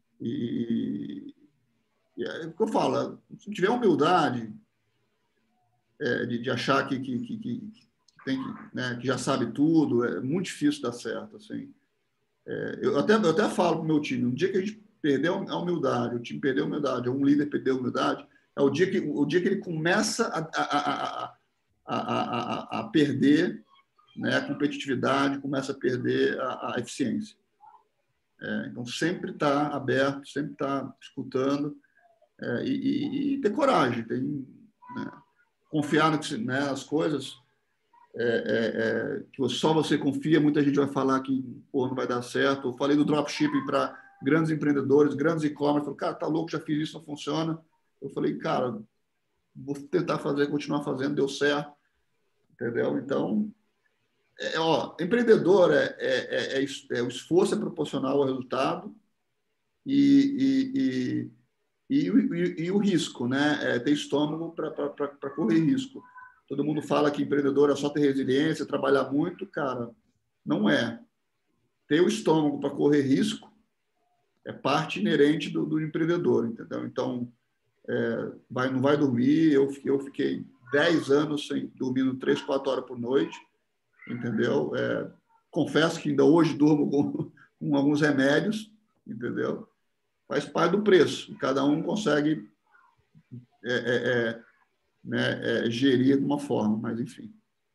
e é o que eu falo, se tiver humildade é, de, de achar que, que, que, que, tem que, né, que já sabe tudo, é muito difícil dar certo. Assim. É, eu, até, eu até falo para o meu time, um dia que a gente perdeu a humildade, o time perdeu a humildade, ou um líder perdeu a humildade, é o dia que, o dia que ele começa a, a, a, a, a, a perder, né, a competitividade, começa a perder a, a eficiência. É, então, sempre está aberto, sempre está escutando, É, e, e, e ter coragem, tem, né, confiar no que, né, nas coisas, é, é, é, que só você confia. Muita gente vai falar que, pô, não vai dar certo. Eu falei do dropshipping para grandes empreendedores, grandes e-commerce. Falei, cara, tá louco, já fiz isso, não funciona. Eu falei, cara, vou tentar fazer, continuar fazendo, deu certo, entendeu? Então, é, ó, empreendedor é, é, é, é o esforço é proporcional ao resultado e, e, e E, e, e o risco, né? É ter estômago para correr risco. Todo mundo fala que empreendedor é só ter resiliência, trabalhar muito. Cara, não é. Ter o estômago para correr risco é parte inerente do, do empreendedor, entendeu? Então, é, vai, não vai dormir. Eu, eu fiquei dez anos sem dormindo três, quatro horas por noite, entendeu? É, confesso que ainda hoje durmo com, com alguns remédios, entendeu? Faz parte do preço. Cada um consegue é, é, é, né, é, gerir de uma forma, mas enfim.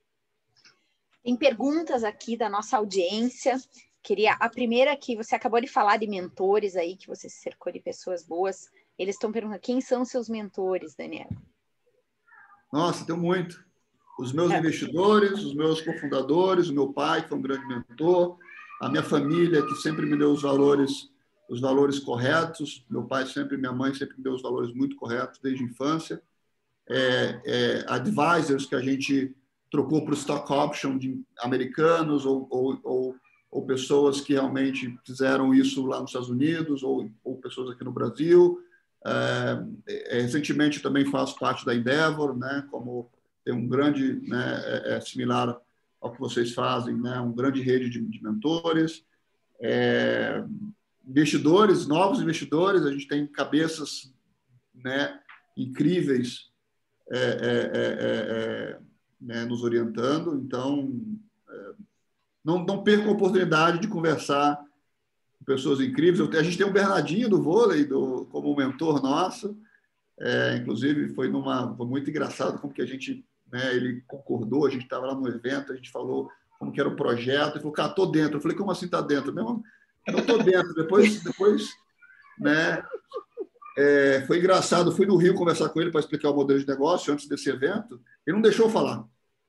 Tem perguntas aqui da nossa audiência. Queria a primeira, que você acabou de falar de mentores aí, que você se cercou de pessoas boas. Eles estão perguntando quem são seus mentores, Daniel? Nossa, tem muito. Os meus é. investidores, os meus cofundadores, o meu pai, que foi um grande mentor, a minha família, que sempre me deu os valores os valores corretos. Meu pai sempre, minha mãe sempre me deu os valores muito corretos desde a infância. É, é, advisors que a gente trocou para o stock option de americanos ou, ou, ou, ou pessoas que realmente fizeram isso lá nos Estados Unidos ou, ou pessoas aqui no Brasil. É, é, recentemente também faço parte da Endeavor, né, como tem um grande, né, é, é similar ao que vocês fazem, né, um grande rede de, de mentores. É, investidores, novos investidores, a gente tem cabeças, né, incríveis é, é, é, é, né, nos orientando. Então, é, não, não percam a oportunidade de conversar com pessoas incríveis. A gente tem o Bernardinho do vôlei do, como mentor nosso, É, inclusive, foi, numa, foi muito engraçado como que a gente, né, ele concordou, a gente estava lá no evento, a gente falou como que era o projeto, ele falou, cara, estou dentro. Eu falei, como assim está dentro? Não, não estou dentro. Depois, depois né, é, foi engraçado, fui no Rio conversar com ele para explicar o modelo de negócio antes desse evento, ele não deixou eu falar.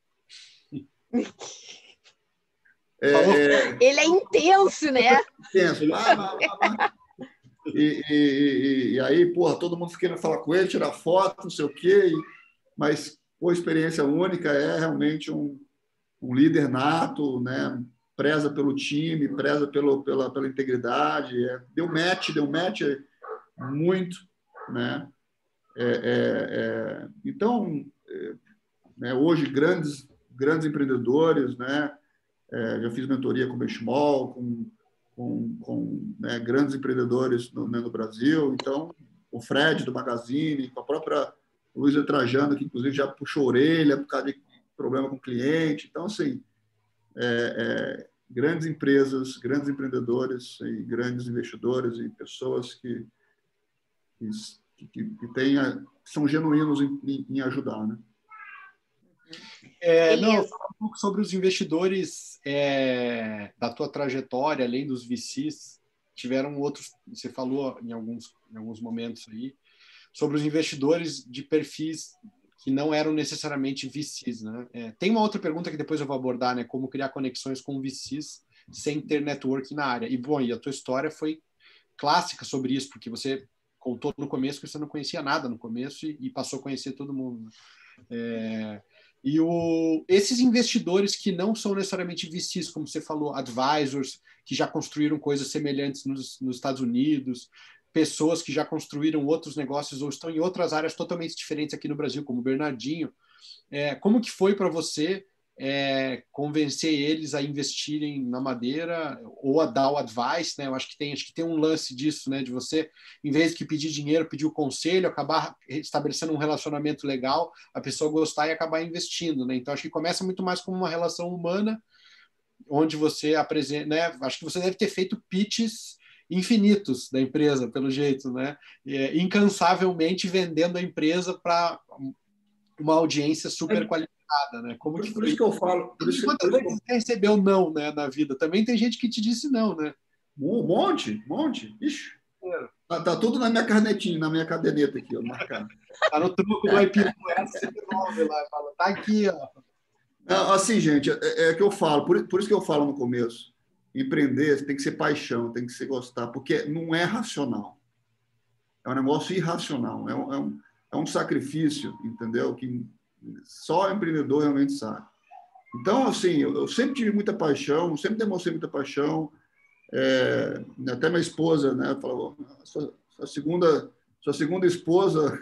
É, é, ele é intenso, né? Intenso. Lá, lá, lá, lá. E, e, e aí, porra, todo mundo querendo falar com ele, tirar foto, não sei o quê, e, mas a experiência única, é realmente um, um líder nato, né? Preza pelo time, preza pelo, pela, pela integridade, é, deu match, deu match muito, né? É, é, é, então, é, né, hoje, grandes, grandes empreendedores, né? É, já fiz mentoria com o Benchmall, com, com, com né, grandes empreendedores no, né, no Brasil. Então, o Fred, do Magazine, com a própria Luísa Trajano, que inclusive já puxou a orelha por causa de problema com o cliente. Então, assim, é, é, grandes empresas, grandes empreendedores e grandes investidores e pessoas que, que, que, que, tenha, que são genuínos em, em, em ajudar, né? É, não, fala um pouco sobre os investidores é, da tua trajetória, além dos V Cs, tiveram outros, você falou em alguns, em alguns momentos aí, sobre os investidores de perfis que não eram necessariamente V Cs, né? É, tem uma outra pergunta que depois eu vou abordar, né? Como criar conexões com V Cs sem ter network na área. E, bom, e a tua história foi clássica sobre isso, porque você contou no começo que você não conhecia nada no começo e, e passou a conhecer todo mundo, né? É, e o, esses investidores que não são necessariamente V Cs, como você falou, advisors, que já construíram coisas semelhantes nos, nos Estados Unidos, pessoas que já construíram outros negócios ou estão em outras áreas totalmente diferentes aqui no Brasil, como o Bernardinho. É, como que foi para você é, convencer eles a investirem na Madeira ou a dar o advice, né? Eu acho que tem, acho que tem um lance disso, né? De você, em vez de pedir dinheiro, pedir o conselho, acabar estabelecendo um relacionamento legal, a pessoa gostar e acabar investindo, né? Então acho que começa muito mais como uma relação humana, onde você apresenta, né? Acho que você deve ter feito pitches infinitos da empresa, pelo jeito, né? É, incansavelmente vendendo a empresa para uma audiência super qualificada. Né? Como por, que por isso que eu falo. Por isso, Quantas por vezes isso você recebeu não, né, na vida? Também tem gente que te disse não, né? Um monte, um monte. Ixi, tá, tá tudo na minha canetinha, na minha caderneta aqui, ó, marcado. Tá no truco do I P O S nove lá, fala, tá aqui, ó. Não, assim, gente, é, é que eu falo, por, por isso que eu falo no começo, empreender tem que ser paixão, tem que ser gostar, porque não é racional. É um negócio irracional, é um, é um, é um sacrifício, entendeu? Que só o empreendedor realmente sabe. Então, assim, eu, eu sempre tive muita paixão, sempre demonstrei muita paixão. É, até minha esposa, né, falou, sua, sua segunda, sua segunda esposa.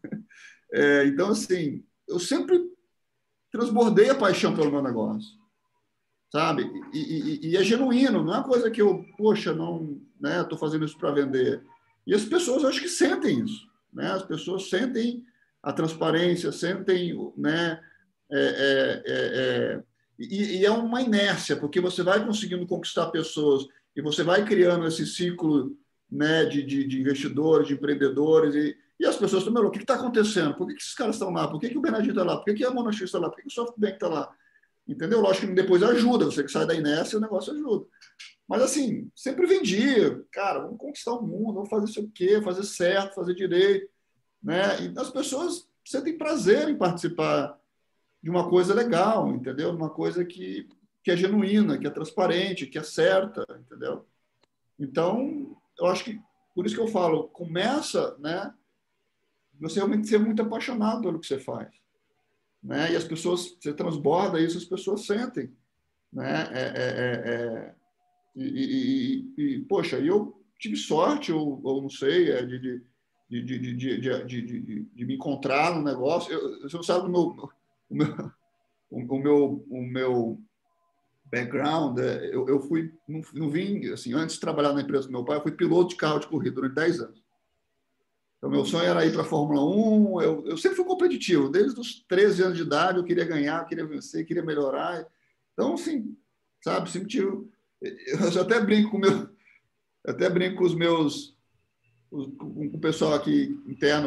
É, então, assim, eu sempre transbordei a paixão pelo meu negócio, sabe? E, e, e é genuíno, não é uma coisa que eu, poxa, não, né, estou fazendo isso para vender. E as pessoas, eu acho que sentem isso, né? As pessoas sentem a transparência, sentem, né? É, é, é, é, e, e é uma inércia, porque você vai conseguindo conquistar pessoas e você vai criando esse ciclo, né, de, de, de investidores, de empreendedores, e, e as pessoas estão, o que está acontecendo? Por que, que esses caras estão lá? Por que, que o Bernardinho está lá? Por que, que a Monax está lá? Por que, que o SoftBank está lá? Entendeu? Lógico que depois ajuda, você que sai da inércia, o negócio ajuda. Mas, assim, sempre vendia, cara, vamos conquistar o mundo, vamos fazer isso aqui, fazer certo, fazer direito, né? E as pessoas sentem prazer em participar de uma coisa legal, entendeu? Uma coisa que, que é genuína, que é transparente, que é certa, entendeu? Então, eu acho que, por isso que eu falo, começa, né? Você realmente ser muito apaixonado pelo que você faz, né? E as pessoas, você transborda isso, as pessoas sentem, né? É, é, é, é, e, e, e, e, poxa, eu tive sorte, ou, ou não sei, é, de, de, de, de, de, de, de, de me encontrar no negócio. Eu, você não sabe o meu, o meu, o meu, o meu background, é, eu, eu fui, não, não vim, assim, antes de trabalhar na empresa do meu pai, eu fui piloto de carro de corrida durante dez anos. Então, meu sonho era ir para a Fórmula um, eu, eu sempre fui competitivo, desde os treze anos de idade, eu queria ganhar, eu queria vencer, queria melhorar. Então, assim, sabe, sempre tive, eu até brinco com meu, até brinco com os meus, com o pessoal aqui interno,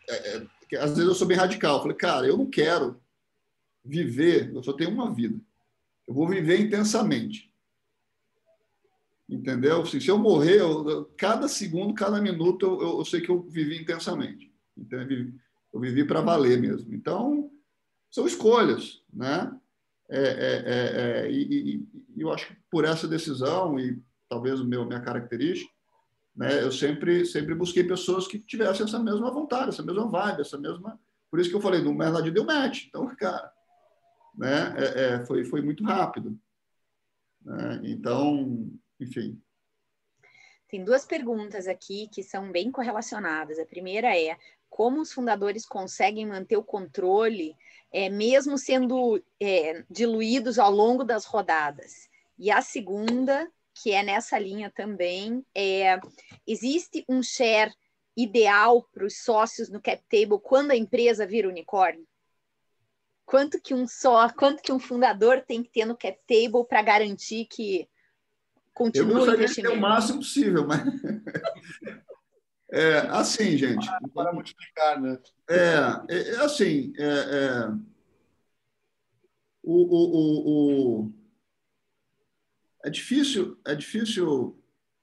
é, é, que às vezes eu sou bem radical. Eu falei, cara, eu não quero viver, eu só tenho uma vida. Eu vou viver intensamente. Entendeu? Assim, se eu morrer, eu, cada segundo, cada minuto, eu, eu, eu sei que eu vivi intensamente. Então, eu vivi, eu vivi para valer mesmo. Então, são escolhas, né? É, é, é, é, e, e, e eu acho que por essa decisão e talvez o meu minha característica, né? Eu sempre sempre busquei pessoas que tivessem essa mesma vontade, essa mesma vibe, essa mesma. Por isso que eu falei, no Merlade deu match. Então, cara, né? É, é, foi foi muito rápido, né? Então, enfim. Tem duas perguntas aqui que são bem correlacionadas. A primeira é como os fundadores conseguem manter o controle, é, mesmo sendo é, diluídos ao longo das rodadas. E a segunda, que é nessa linha também, é existe um share ideal para os sócios no cap table quando a empresa vira unicórnio? Quanto que um só, quanto que um fundador tem que ter no cap table para garantir que continua eu o gostaria investimento? de ter o máximo possível, mas é assim, gente. Para, para multiplicar, né? É, é, é assim, é, é, o, o, o, o, é difícil, é difícil,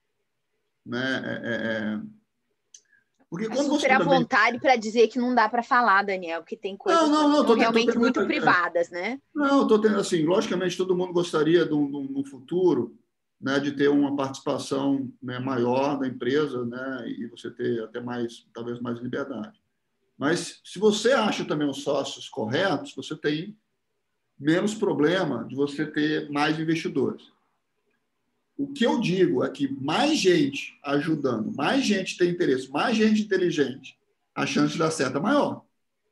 né? É, é, porque É quando você super à também... vontade para dizer que não dá para falar, Daniel, porque tem coisas não, não, não, que são tô, realmente tô muito tentando, privadas, né? não, estou tendo assim, logicamente todo mundo gostaria de um, de um, no futuro, né, de ter uma participação, né, maior da empresa, né, e você ter até mais, talvez mais liberdade. Mas se você acha também os sócios corretos, você tem menos problema de você ter mais investidores. O que eu digo é que mais gente ajudando, mais gente tem interesse, mais gente inteligente, a chance de dar certo é maior.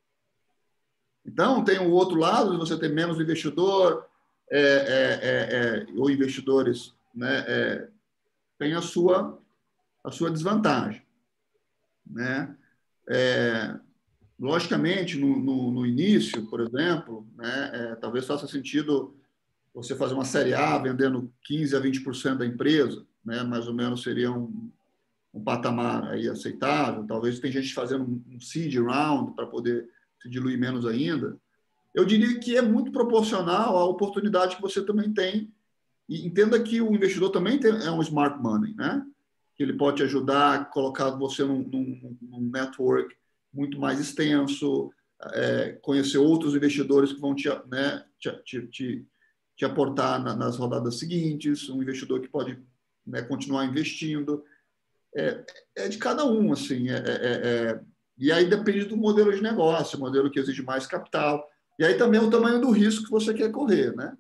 Então, tem o outro lado de você ter menos investidor, é, é, é, ou investidores, né, é, tem a sua, a sua desvantagem, né? É, logicamente, no, no, no início, por exemplo, né, é, talvez faça sentido você fazer uma série A vendendo quinze a vinte por cento da empresa, né, mais ou menos seria um, um patamar aí aceitável. Talvez tem gente fazendo um seed round para poder se diluir menos ainda. Eu diria que é muito proporcional à oportunidade que você também tem. E entenda que o investidor também tem, é um smart money, né? Que ele pode te ajudar a colocar você num, num, num network muito mais extenso, é, conhecer outros investidores que vão te, né, te, te, te, te aportar na, nas rodadas seguintes, um investidor que pode, né, continuar investindo. É, é de cada um, assim. É, é, é, e aí depende do modelo de negócio, modelo que exige mais capital. E aí também o tamanho do risco que você quer correr, né?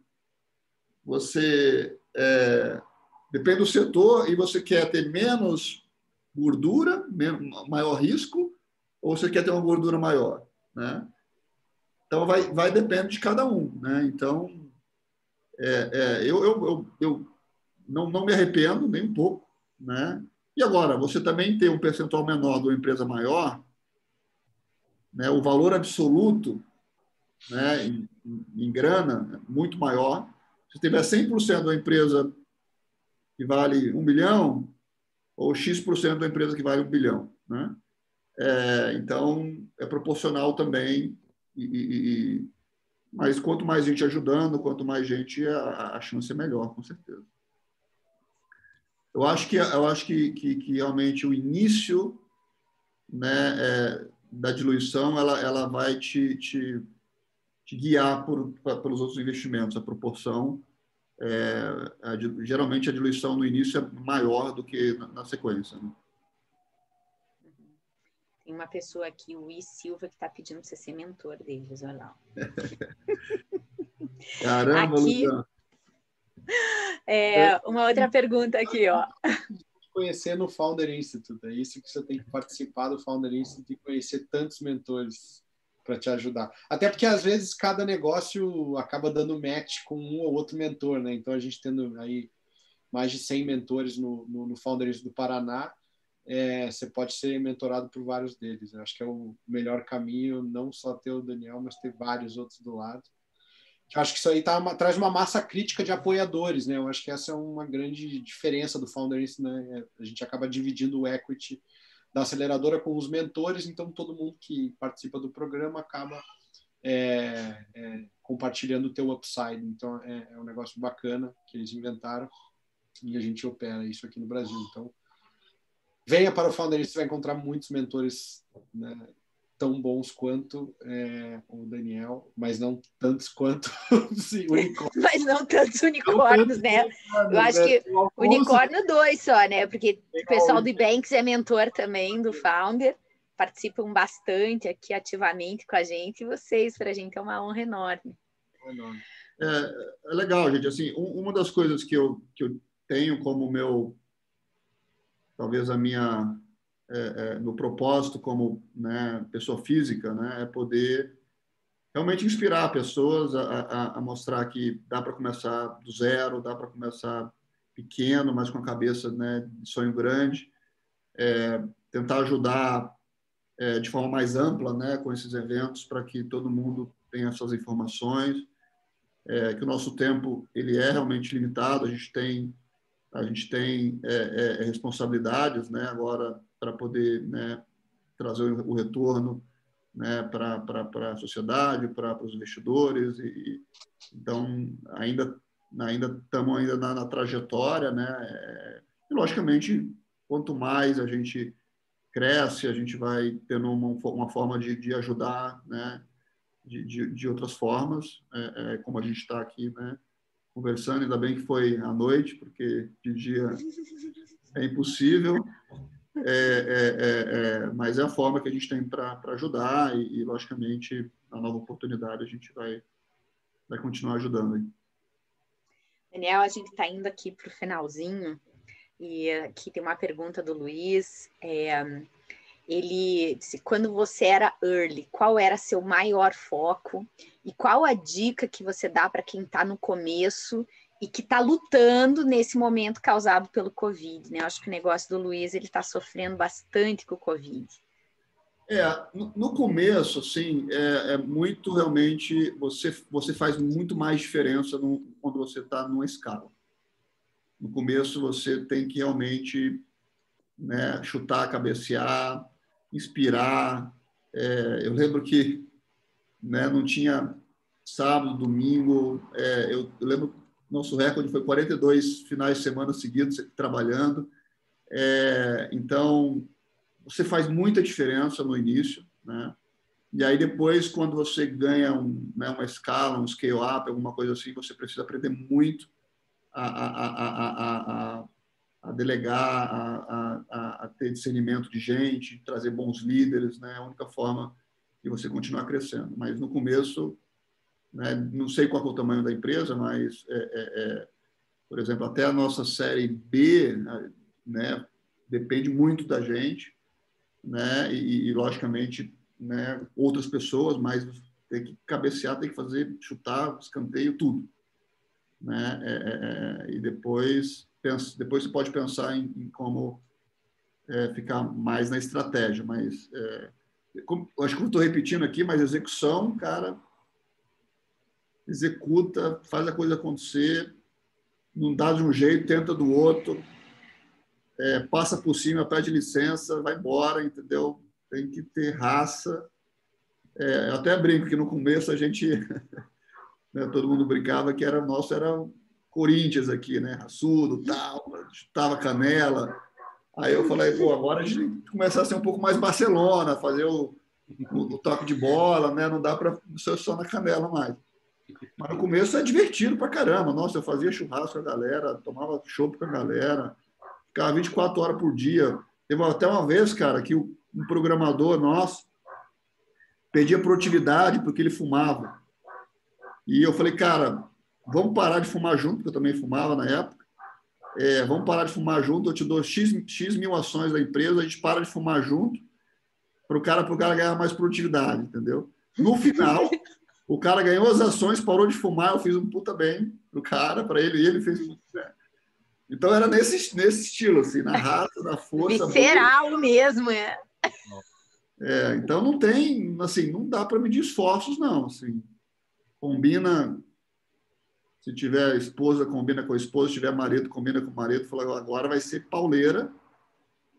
Você é, depende do setor e você quer ter menos gordura, menos, maior risco, ou você quer ter uma gordura maior, né? Então vai, vai depender de cada um, né? Então é, é, eu, eu, eu, eu não, não me arrependo nem um pouco, né? E agora você também tem um percentual menor de uma empresa maior, né? O valor absoluto, né, em, em grana, muito maior. Se tiver cem por cento da empresa que vale um bilhão, ou X% da empresa que vale um bilhão. Né? É, então, é proporcional também. E, e, e, mas quanto mais gente ajudando, quanto mais gente, a, a chance é melhor, com certeza. Eu acho que, eu acho que, que, que realmente o início, né, é, da diluição ela, ela vai te, te, te guiar por, pelos outros investimentos. A proporção, é, a, geralmente a diluição no início é maior do que na, na sequência. Né? Tem uma pessoa aqui, o I Silva, que está pedindo para você ser mentor deles, olha lá. Caramba, aqui, Luciano. É, uma outra pergunta aqui, ó. Conhecer no Founder Institute, é isso que você tem que participar do Founder Institute e conhecer tantos mentores para te ajudar. Até porque, às vezes, cada negócio acaba dando match com um ou outro mentor, né? Então, a gente tendo aí mais de cem mentores no, no, no Founder Institute do Paraná, é, você pode ser mentorado por vários deles. Eu acho que é o melhor caminho, não só ter o Daniel, mas ter vários outros do lado. Eu acho que isso aí tá uma, traz uma massa crítica de apoiadores, né? Eu acho que essa é uma grande diferença do Founder Institute, né? A gente acaba dividindo o equity da aceleradora com os mentores, então todo mundo que participa do programa acaba é, é, compartilhando o teu upside. Então é, é um negócio bacana que eles inventaram e a gente opera isso aqui no Brasil. Então venha para o Founders, você vai encontrar muitos mentores, né, tão bons quanto é, o Daniel, mas não tantos quanto os unicórnios. Mas não tantos unicórnios, né? Eu acho que unicórnio dois só, né? Porque o pessoal do Ebanks é mentor também do Founder, participam bastante aqui ativamente com a gente, e vocês, para a gente, é uma honra enorme. É, é legal, gente. Assim, um, uma das coisas que eu, que eu tenho como meu, talvez a minha, é, é, meu propósito como, né, pessoa física, né, é poder realmente inspirar pessoas a, a, a mostrar que dá para começar do zero, dá para começar pequeno, mas com a cabeça, né, de sonho grande, é, tentar ajudar é, de forma mais ampla, né, com esses eventos, para que todo mundo tenha essas informações, é, que o nosso tempo ele é realmente limitado, a gente tem a gente tem é, é, responsabilidades, né, agora para poder, né, trazer o retorno, né, para para a sociedade, para os investidores, e então ainda ainda estamos ainda na, na trajetória, né, é, e logicamente quanto mais a gente cresce, a gente vai tendo uma, uma forma de, de ajudar, né, de, de, de outras formas, é, é, como a gente está aqui, né, conversando, ainda bem que foi à noite, porque de dia é impossível. É, é, é, é, mas é a forma que a gente tem para ajudar e, e, logicamente, na nova oportunidade, a gente vai, vai continuar ajudando. Aí. Daniel, a gente está indo aqui para o finalzinho e aqui tem uma pergunta do Luiz. É, ele disse, quando você era early, qual era seu maior foco e qual a dica que você dá para quem está no começo e que está lutando nesse momento causado pelo Covid, né? Eu acho que o negócio do Luiz, ele está sofrendo bastante com o Covid. É, no, no começo, assim, é, é muito realmente, você, você faz muito mais diferença no, quando você está numa escala. No começo, você tem que realmente, né, chutar, cabecear, inspirar. É, eu lembro que, né, não tinha sábado, domingo, é, eu, eu lembro nosso recorde foi quarenta e dois finais de semana seguidos trabalhando. É, então, você faz muita diferença no início, né? E aí depois, quando você ganha um, né, uma escala, um scale-up, alguma coisa assim, você precisa aprender muito a, a, a, a, a, a delegar, a, a, a ter discernimento de gente, trazer bons líderes, né? É a única forma de você continuar crescendo. Mas no começo, né, não sei qual é o tamanho da empresa, mas, é, é, é, por exemplo, até a nossa série B, né, depende muito da gente, né, e, e logicamente, né, outras pessoas, mas tem que cabecear, tem que fazer, chutar, escanteio, tudo. Né, é, é, e depois, pensa, depois você pode pensar em, em como é, ficar mais na estratégia, mas é, como, acho que eu estou repetindo aqui, mas execução, cara, executa, faz a coisa acontecer, não dá de um jeito, tenta do outro, é, passa por cima, pede licença, vai embora, entendeu? Tem que ter raça. É, eu até brinco que no começo a gente, né, todo mundo brincava que era nosso, era Corinthians aqui, né? Raçudo, tal, chutava canela. Aí eu falei, pô, agora a gente começar a ser um pouco mais Barcelona, fazer o, o, o toque de bola, né? Não dá para ser só na canela mais. Mas no começo é divertido pra caramba. Nossa, eu fazia churrasco com a galera, tomava chopp com a galera, ficava vinte e quatro horas por dia. Teve até uma vez, cara, que um programador nosso pedia produtividade porque ele fumava. E eu falei, cara, vamos parar de fumar junto, porque eu também fumava na época. É, vamos parar de fumar junto, eu te dou X, X mil ações da empresa, a gente para de fumar junto para o cara, pro cara ganhar mais produtividade, entendeu? No final, o cara ganhou as ações, parou de fumar, eu fiz um puta bem pro cara, para ele, e ele fez um puta bem. Então era nesse, nesse estilo, assim, na raça, na força. Visceral boa. Mesmo, é. É, então não tem, assim, não dá para medir esforços, não. Assim, combina, se tiver esposa, combina com a esposa, se tiver marido, combina com o marido, fala, agora vai ser pauleira,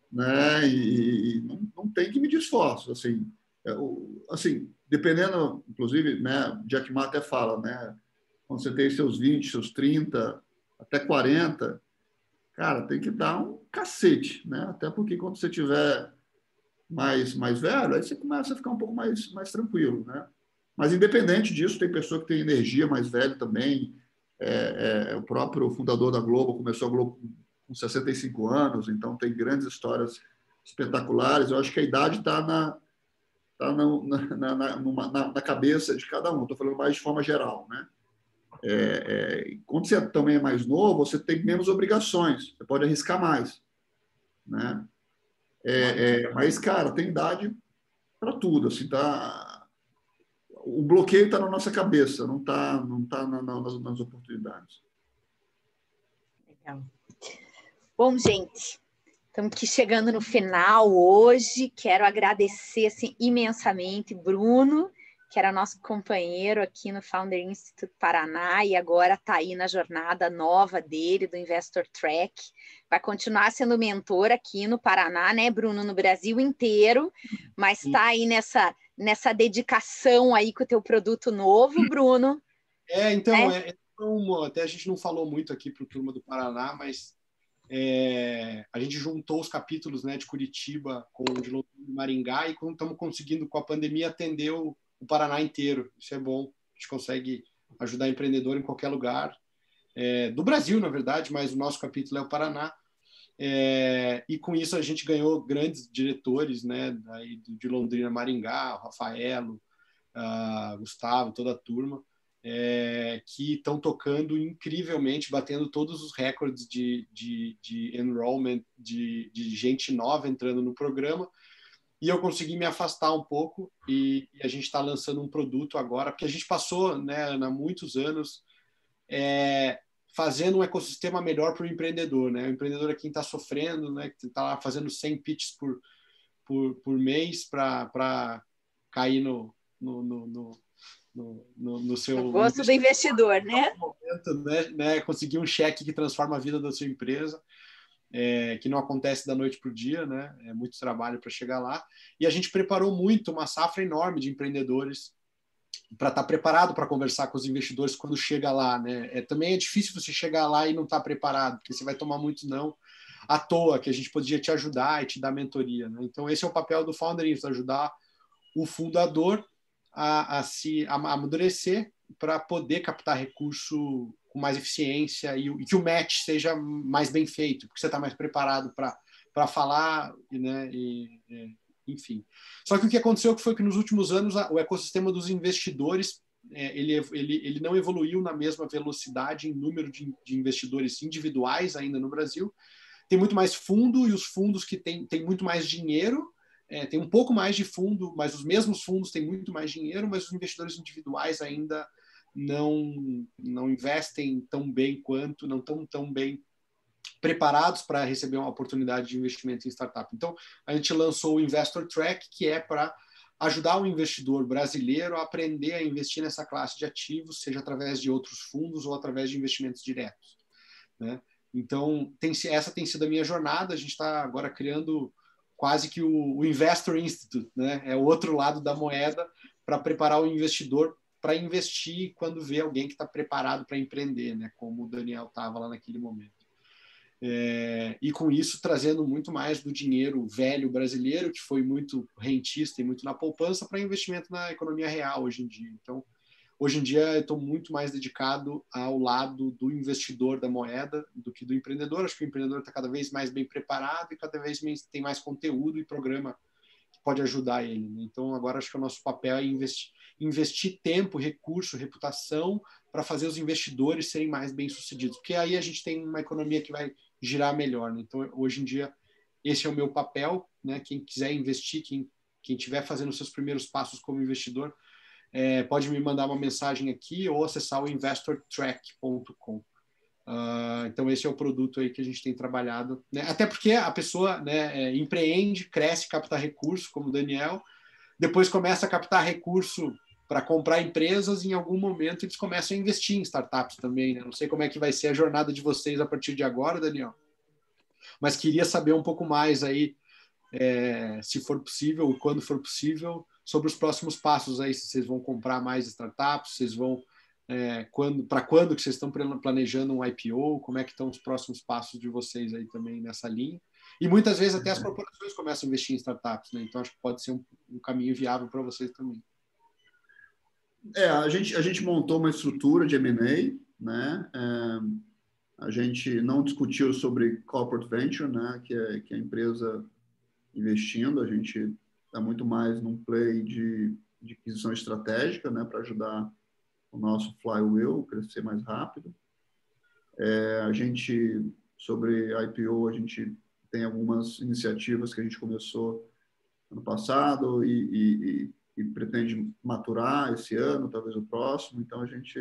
né? E, e não, não tem que medir esforço, assim, é, o, assim, dependendo, inclusive, né? Jack Ma até fala, né? Quando você tem seus vinte, seus trinta, até quarenta, cara, tem que dar um cacete, né? Até porque quando você tiver mais mais velho, aí você começa a ficar um pouco mais mais tranquilo, né? Mas independente disso, tem pessoa que tem energia mais velha também. É, é, o próprio fundador da Globo começou a Globo com sessenta e cinco anos, então tem grandes histórias espetaculares. Eu acho que a idade está na, tá na, na, na, numa, na, na cabeça de cada um. Estou falando mais de forma geral, né? É, é, quando você também é mais novo, você tem menos obrigações, você pode arriscar mais, né? É, é, mas, cara, tem idade para tudo, assim, tá? O bloqueio está na nossa cabeça, não está não tá na, na, nas, nas oportunidades. Legal. Bom, gente, estamos aqui chegando no final hoje. Quero agradecer assim, imensamente Bruno, que era nosso companheiro aqui no Founder Institute Paraná e agora está aí na jornada nova dele, do Investor Track. Vai continuar sendo mentor aqui no Paraná, né, Bruno? No Brasil inteiro, mas está aí nessa, nessa dedicação aí com o teu produto novo, Bruno. É, então, é? É, uma, até a gente não falou muito aqui para o Turma do Paraná, mas é, a gente juntou os capítulos, né, de Curitiba com o de Londrina e Maringá e estamos conseguindo, com a pandemia, atender o, o Paraná inteiro. Isso é bom. A gente consegue ajudar empreendedor em qualquer lugar. É, do Brasil, na verdade, mas o nosso capítulo é o Paraná. É, e com isso a gente ganhou grandes diretores, né, daí de Londrina, Maringá, o Rafaelo, uh, Gustavo, toda a turma, é, que estão tocando incrivelmente, batendo todos os recordes de, de, de enrollment, de, de gente nova entrando no programa. E eu consegui me afastar um pouco e, e a gente está lançando um produto agora, porque a gente passou, né, há muitos anos é, fazendo um ecossistema melhor para o empreendedor, né? O empreendedor é quem está sofrendo, né? Que está lá fazendo cem pitches por, por, por mês para cair no, no, no, no, no, no seu... O gosto do investidor, né? Momento, né? né? Conseguir um cheque que transforma a vida da sua empresa. É, que não acontece da noite para o dia, né? É muito trabalho para chegar lá. E a gente preparou muito, uma safra enorme de empreendedores para estar tá preparado para conversar com os investidores quando chega lá, né? É, também é difícil você chegar lá e não estar tá preparado, porque você vai tomar muito não à toa, que a gente podia te ajudar e te dar mentoria, né? Então esse é o papel do Founder, ajudar o fundador a, a se a amadurecer para poder captar recurso com mais eficiência e, e que o match seja mais bem feito, porque você está mais preparado para falar, né? E, e, enfim. Só que o que aconteceu foi que nos últimos anos o ecossistema dos investidores é, ele, ele, ele não evoluiu na mesma velocidade em número de, de investidores individuais ainda no Brasil. Tem muito mais fundo e os fundos que têm tem muito mais dinheiro, é, tem um pouco mais de fundo, mas os mesmos fundos têm muito mais dinheiro, mas os investidores individuais ainda não, não investem tão bem quanto, não estão tão bem preparados para receber uma oportunidade de investimento em startup. Então, a gente lançou o Investor Track, que é para ajudar o investidor brasileiro a aprender a investir nessa classe de ativos, seja através de outros fundos ou através de investimentos diretos, né? Então, tem, essa tem sido a minha jornada. A gente está agora criando quase que o, o Investor Institute, né? É o outro lado da moeda para preparar o investidor para investir quando vê alguém que está preparado para empreender, né? Como o Daniel estava lá naquele momento. É, e com isso trazendo muito mais do dinheiro velho brasileiro, que foi muito rentista e muito na poupança, para investimento na economia real hoje em dia. Então, hoje em dia eu estou muito mais dedicado ao lado do investidor da moeda do que do empreendedor. Acho que o empreendedor está cada vez mais bem preparado e cada vez mais, tem mais conteúdo e programa que pode ajudar ele, né? Então agora acho que o nosso papel é investir, investir tempo, recurso, reputação para fazer os investidores serem mais bem-sucedidos, porque aí a gente tem uma economia que vai girar melhor, né? Então hoje em dia esse é o meu papel, né? Quem quiser investir, quem quem estiver fazendo os seus primeiros passos como investidor, é, pode me mandar uma mensagem aqui ou acessar o investor track ponto com. Uh, então esse é o produto aí que a gente tem trabalhado, né? Até porque a pessoa, né, é, empreende, cresce, capta recurso, como o Daniel, depois começa a captar recurso para comprar empresas e em algum momento eles começam a investir em startups também, né? Não sei como é que vai ser a jornada de vocês a partir de agora, Daniel. Mas queria saber um pouco mais aí, é, se for possível, e quando for possível, sobre os próximos passos aí, se vocês vão comprar mais startups, vocês vão, é, quando, para quando que vocês estão planejando um I P O, como é que estão os próximos passos de vocês aí também nessa linha. E muitas vezes até as corporações começam a investir em startups, né? Então acho que pode ser um, um caminho viável para vocês também. É, a gente, a gente montou uma estrutura de M and A, né? É, a gente não discutiu sobre corporate venture, né? Que é, que é a empresa investindo. A gente está muito mais num play de, de aquisição estratégica, né? Para ajudar o nosso flywheel crescer mais rápido. É, a gente, sobre I P O, a gente tem algumas iniciativas que a gente começou ano passado e, e, e pretende maturar esse ano, talvez o próximo. Então, a gente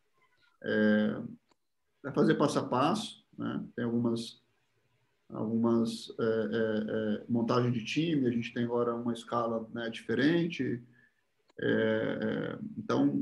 é, vai fazer passo a passo, né? Tem algumas, algumas é, é, é, montagem de time, a gente tem agora uma escala, né, diferente. É, é, então,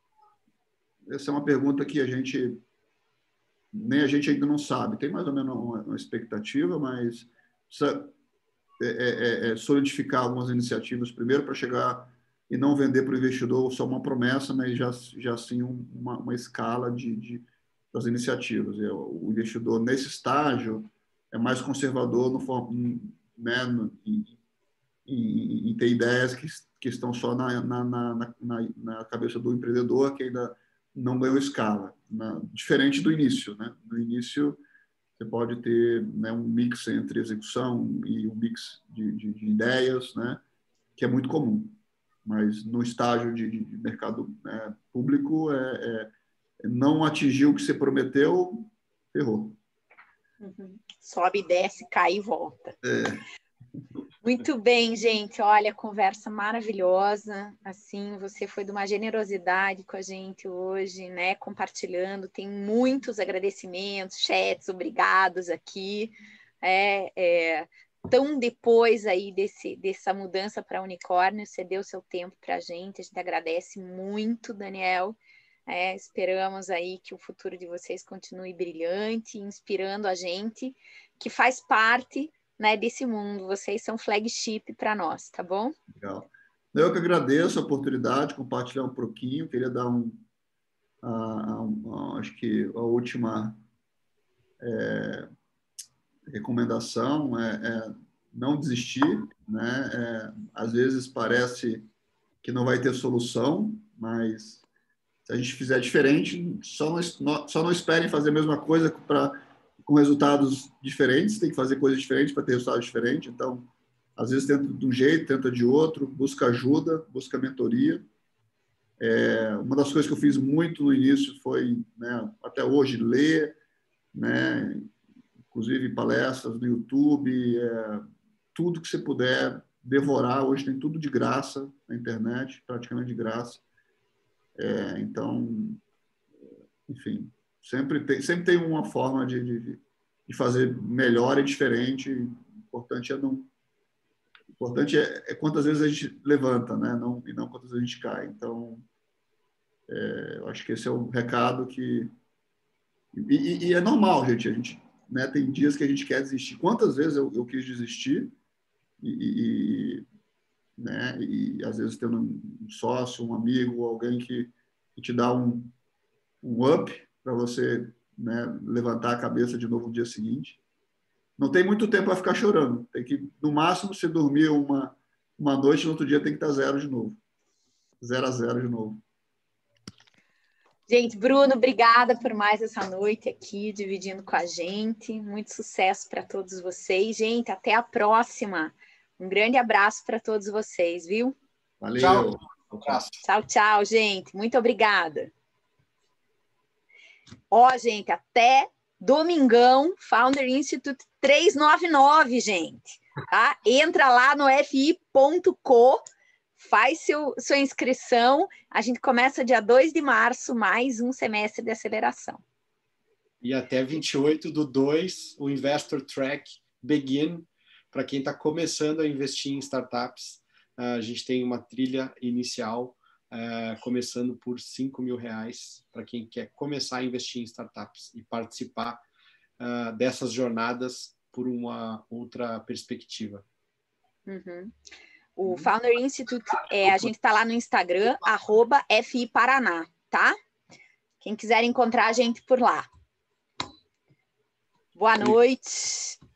essa é uma pergunta que a gente, nem a gente ainda não sabe. Tem mais ou menos uma, uma expectativa, mas precisa é, é, é, solidificar algumas iniciativas primeiro para chegar e não vender para o investidor só uma promessa, mas já, já sim um, uma, uma escala de, de, das iniciativas. O investidor, nesse estágio, é mais conservador no, né, no, em, em, em ter ideias que, que estão só na, na, na, na, na cabeça do empreendedor, que ainda não ganhou escala. Na, diferente do início. Né? No início, você pode ter, né, um mix entre execução e um mix de, de, de ideias, né, que é muito comum. Mas no estágio de, de mercado, né, público, é, é, não atingir o que você prometeu, ferrou. Uhum. Sobe, desce, cai e volta. É. Muito bem, gente. Olha, conversa maravilhosa. Assim, você foi de uma generosidade com a gente hoje, né? Compartilhando. Tem muitos agradecimentos, chats, obrigados aqui. É, é, tão depois aí desse, dessa mudança para unicórnio, você deu seu tempo para a gente. A gente agradece muito, Daniel. É, esperamos aí que o futuro de vocês continue brilhante, inspirando a gente, que faz parte, né, desse mundo. Vocês são flagship para nós, tá bom? Legal. Eu que agradeço a oportunidade, compartilhar um pouquinho. Queria dar um, a, a, a, acho que a última é, recomendação é, é não desistir, né? É, às vezes parece que não vai ter solução, mas se a gente fizer diferente, só não, só não esperem fazer a mesma coisa pra, com resultados diferentes, tem que fazer coisas diferentes para ter resultados diferentes. Então, às vezes tenta de um jeito, tenta de outro, busca ajuda, busca mentoria. É, uma das coisas que eu fiz muito no início foi, né, até hoje, ler, né, inclusive palestras no YouTube, é, tudo que você puder devorar. Hoje tem tudo de graça na internet, praticamente de graça. É, então, enfim, sempre tem, sempre tem uma forma de, de, de fazer melhor e diferente. O importante é não, o importante é, é quantas vezes a gente levanta, né? Não, e não quantas vezes a gente cai. Então, é, eu acho que esse é o recado que... E, e, e é normal, gente. A gente, né, tem dias que a gente quer desistir. Quantas vezes eu, eu quis desistir e, e, né, e às vezes tendo um sócio, um amigo, alguém que, que te dá um, um up para você, né, levantar a cabeça de novo no dia seguinte. Não tem muito tempo para ficar chorando. Tem que, no máximo, se dormir uma, uma noite, no outro dia tem que estar zero de novo. Zero a zero de novo. Gente, Bruno, obrigada por mais essa noite aqui, dividindo com a gente. Muito sucesso para todos vocês. Gente, até a próxima. Um grande abraço para todos vocês, viu? Valeu. Tchau. Um abraço. Tchau, tchau, gente. Muito obrigada. Ó, gente, até domingão, Founder Institute trezentos e noventa e nove, gente. Tá? Entra lá no f i ponto co, faz seu, sua inscrição. A gente começa dia dois de março, mais um semestre de aceleração. E até vinte e oito do dois, o Investor Track Begin, para quem está começando a investir em startups. A gente tem uma trilha inicial, uh, começando por cinco mil reais, para quem quer começar a investir em startups e participar uh, dessas jornadas por uma outra perspectiva. Uhum. O Founder Institute, é, a gente está lá no Instagram, arroba F I Paraná, tá? Quem quiser encontrar a gente por lá. Boa noite.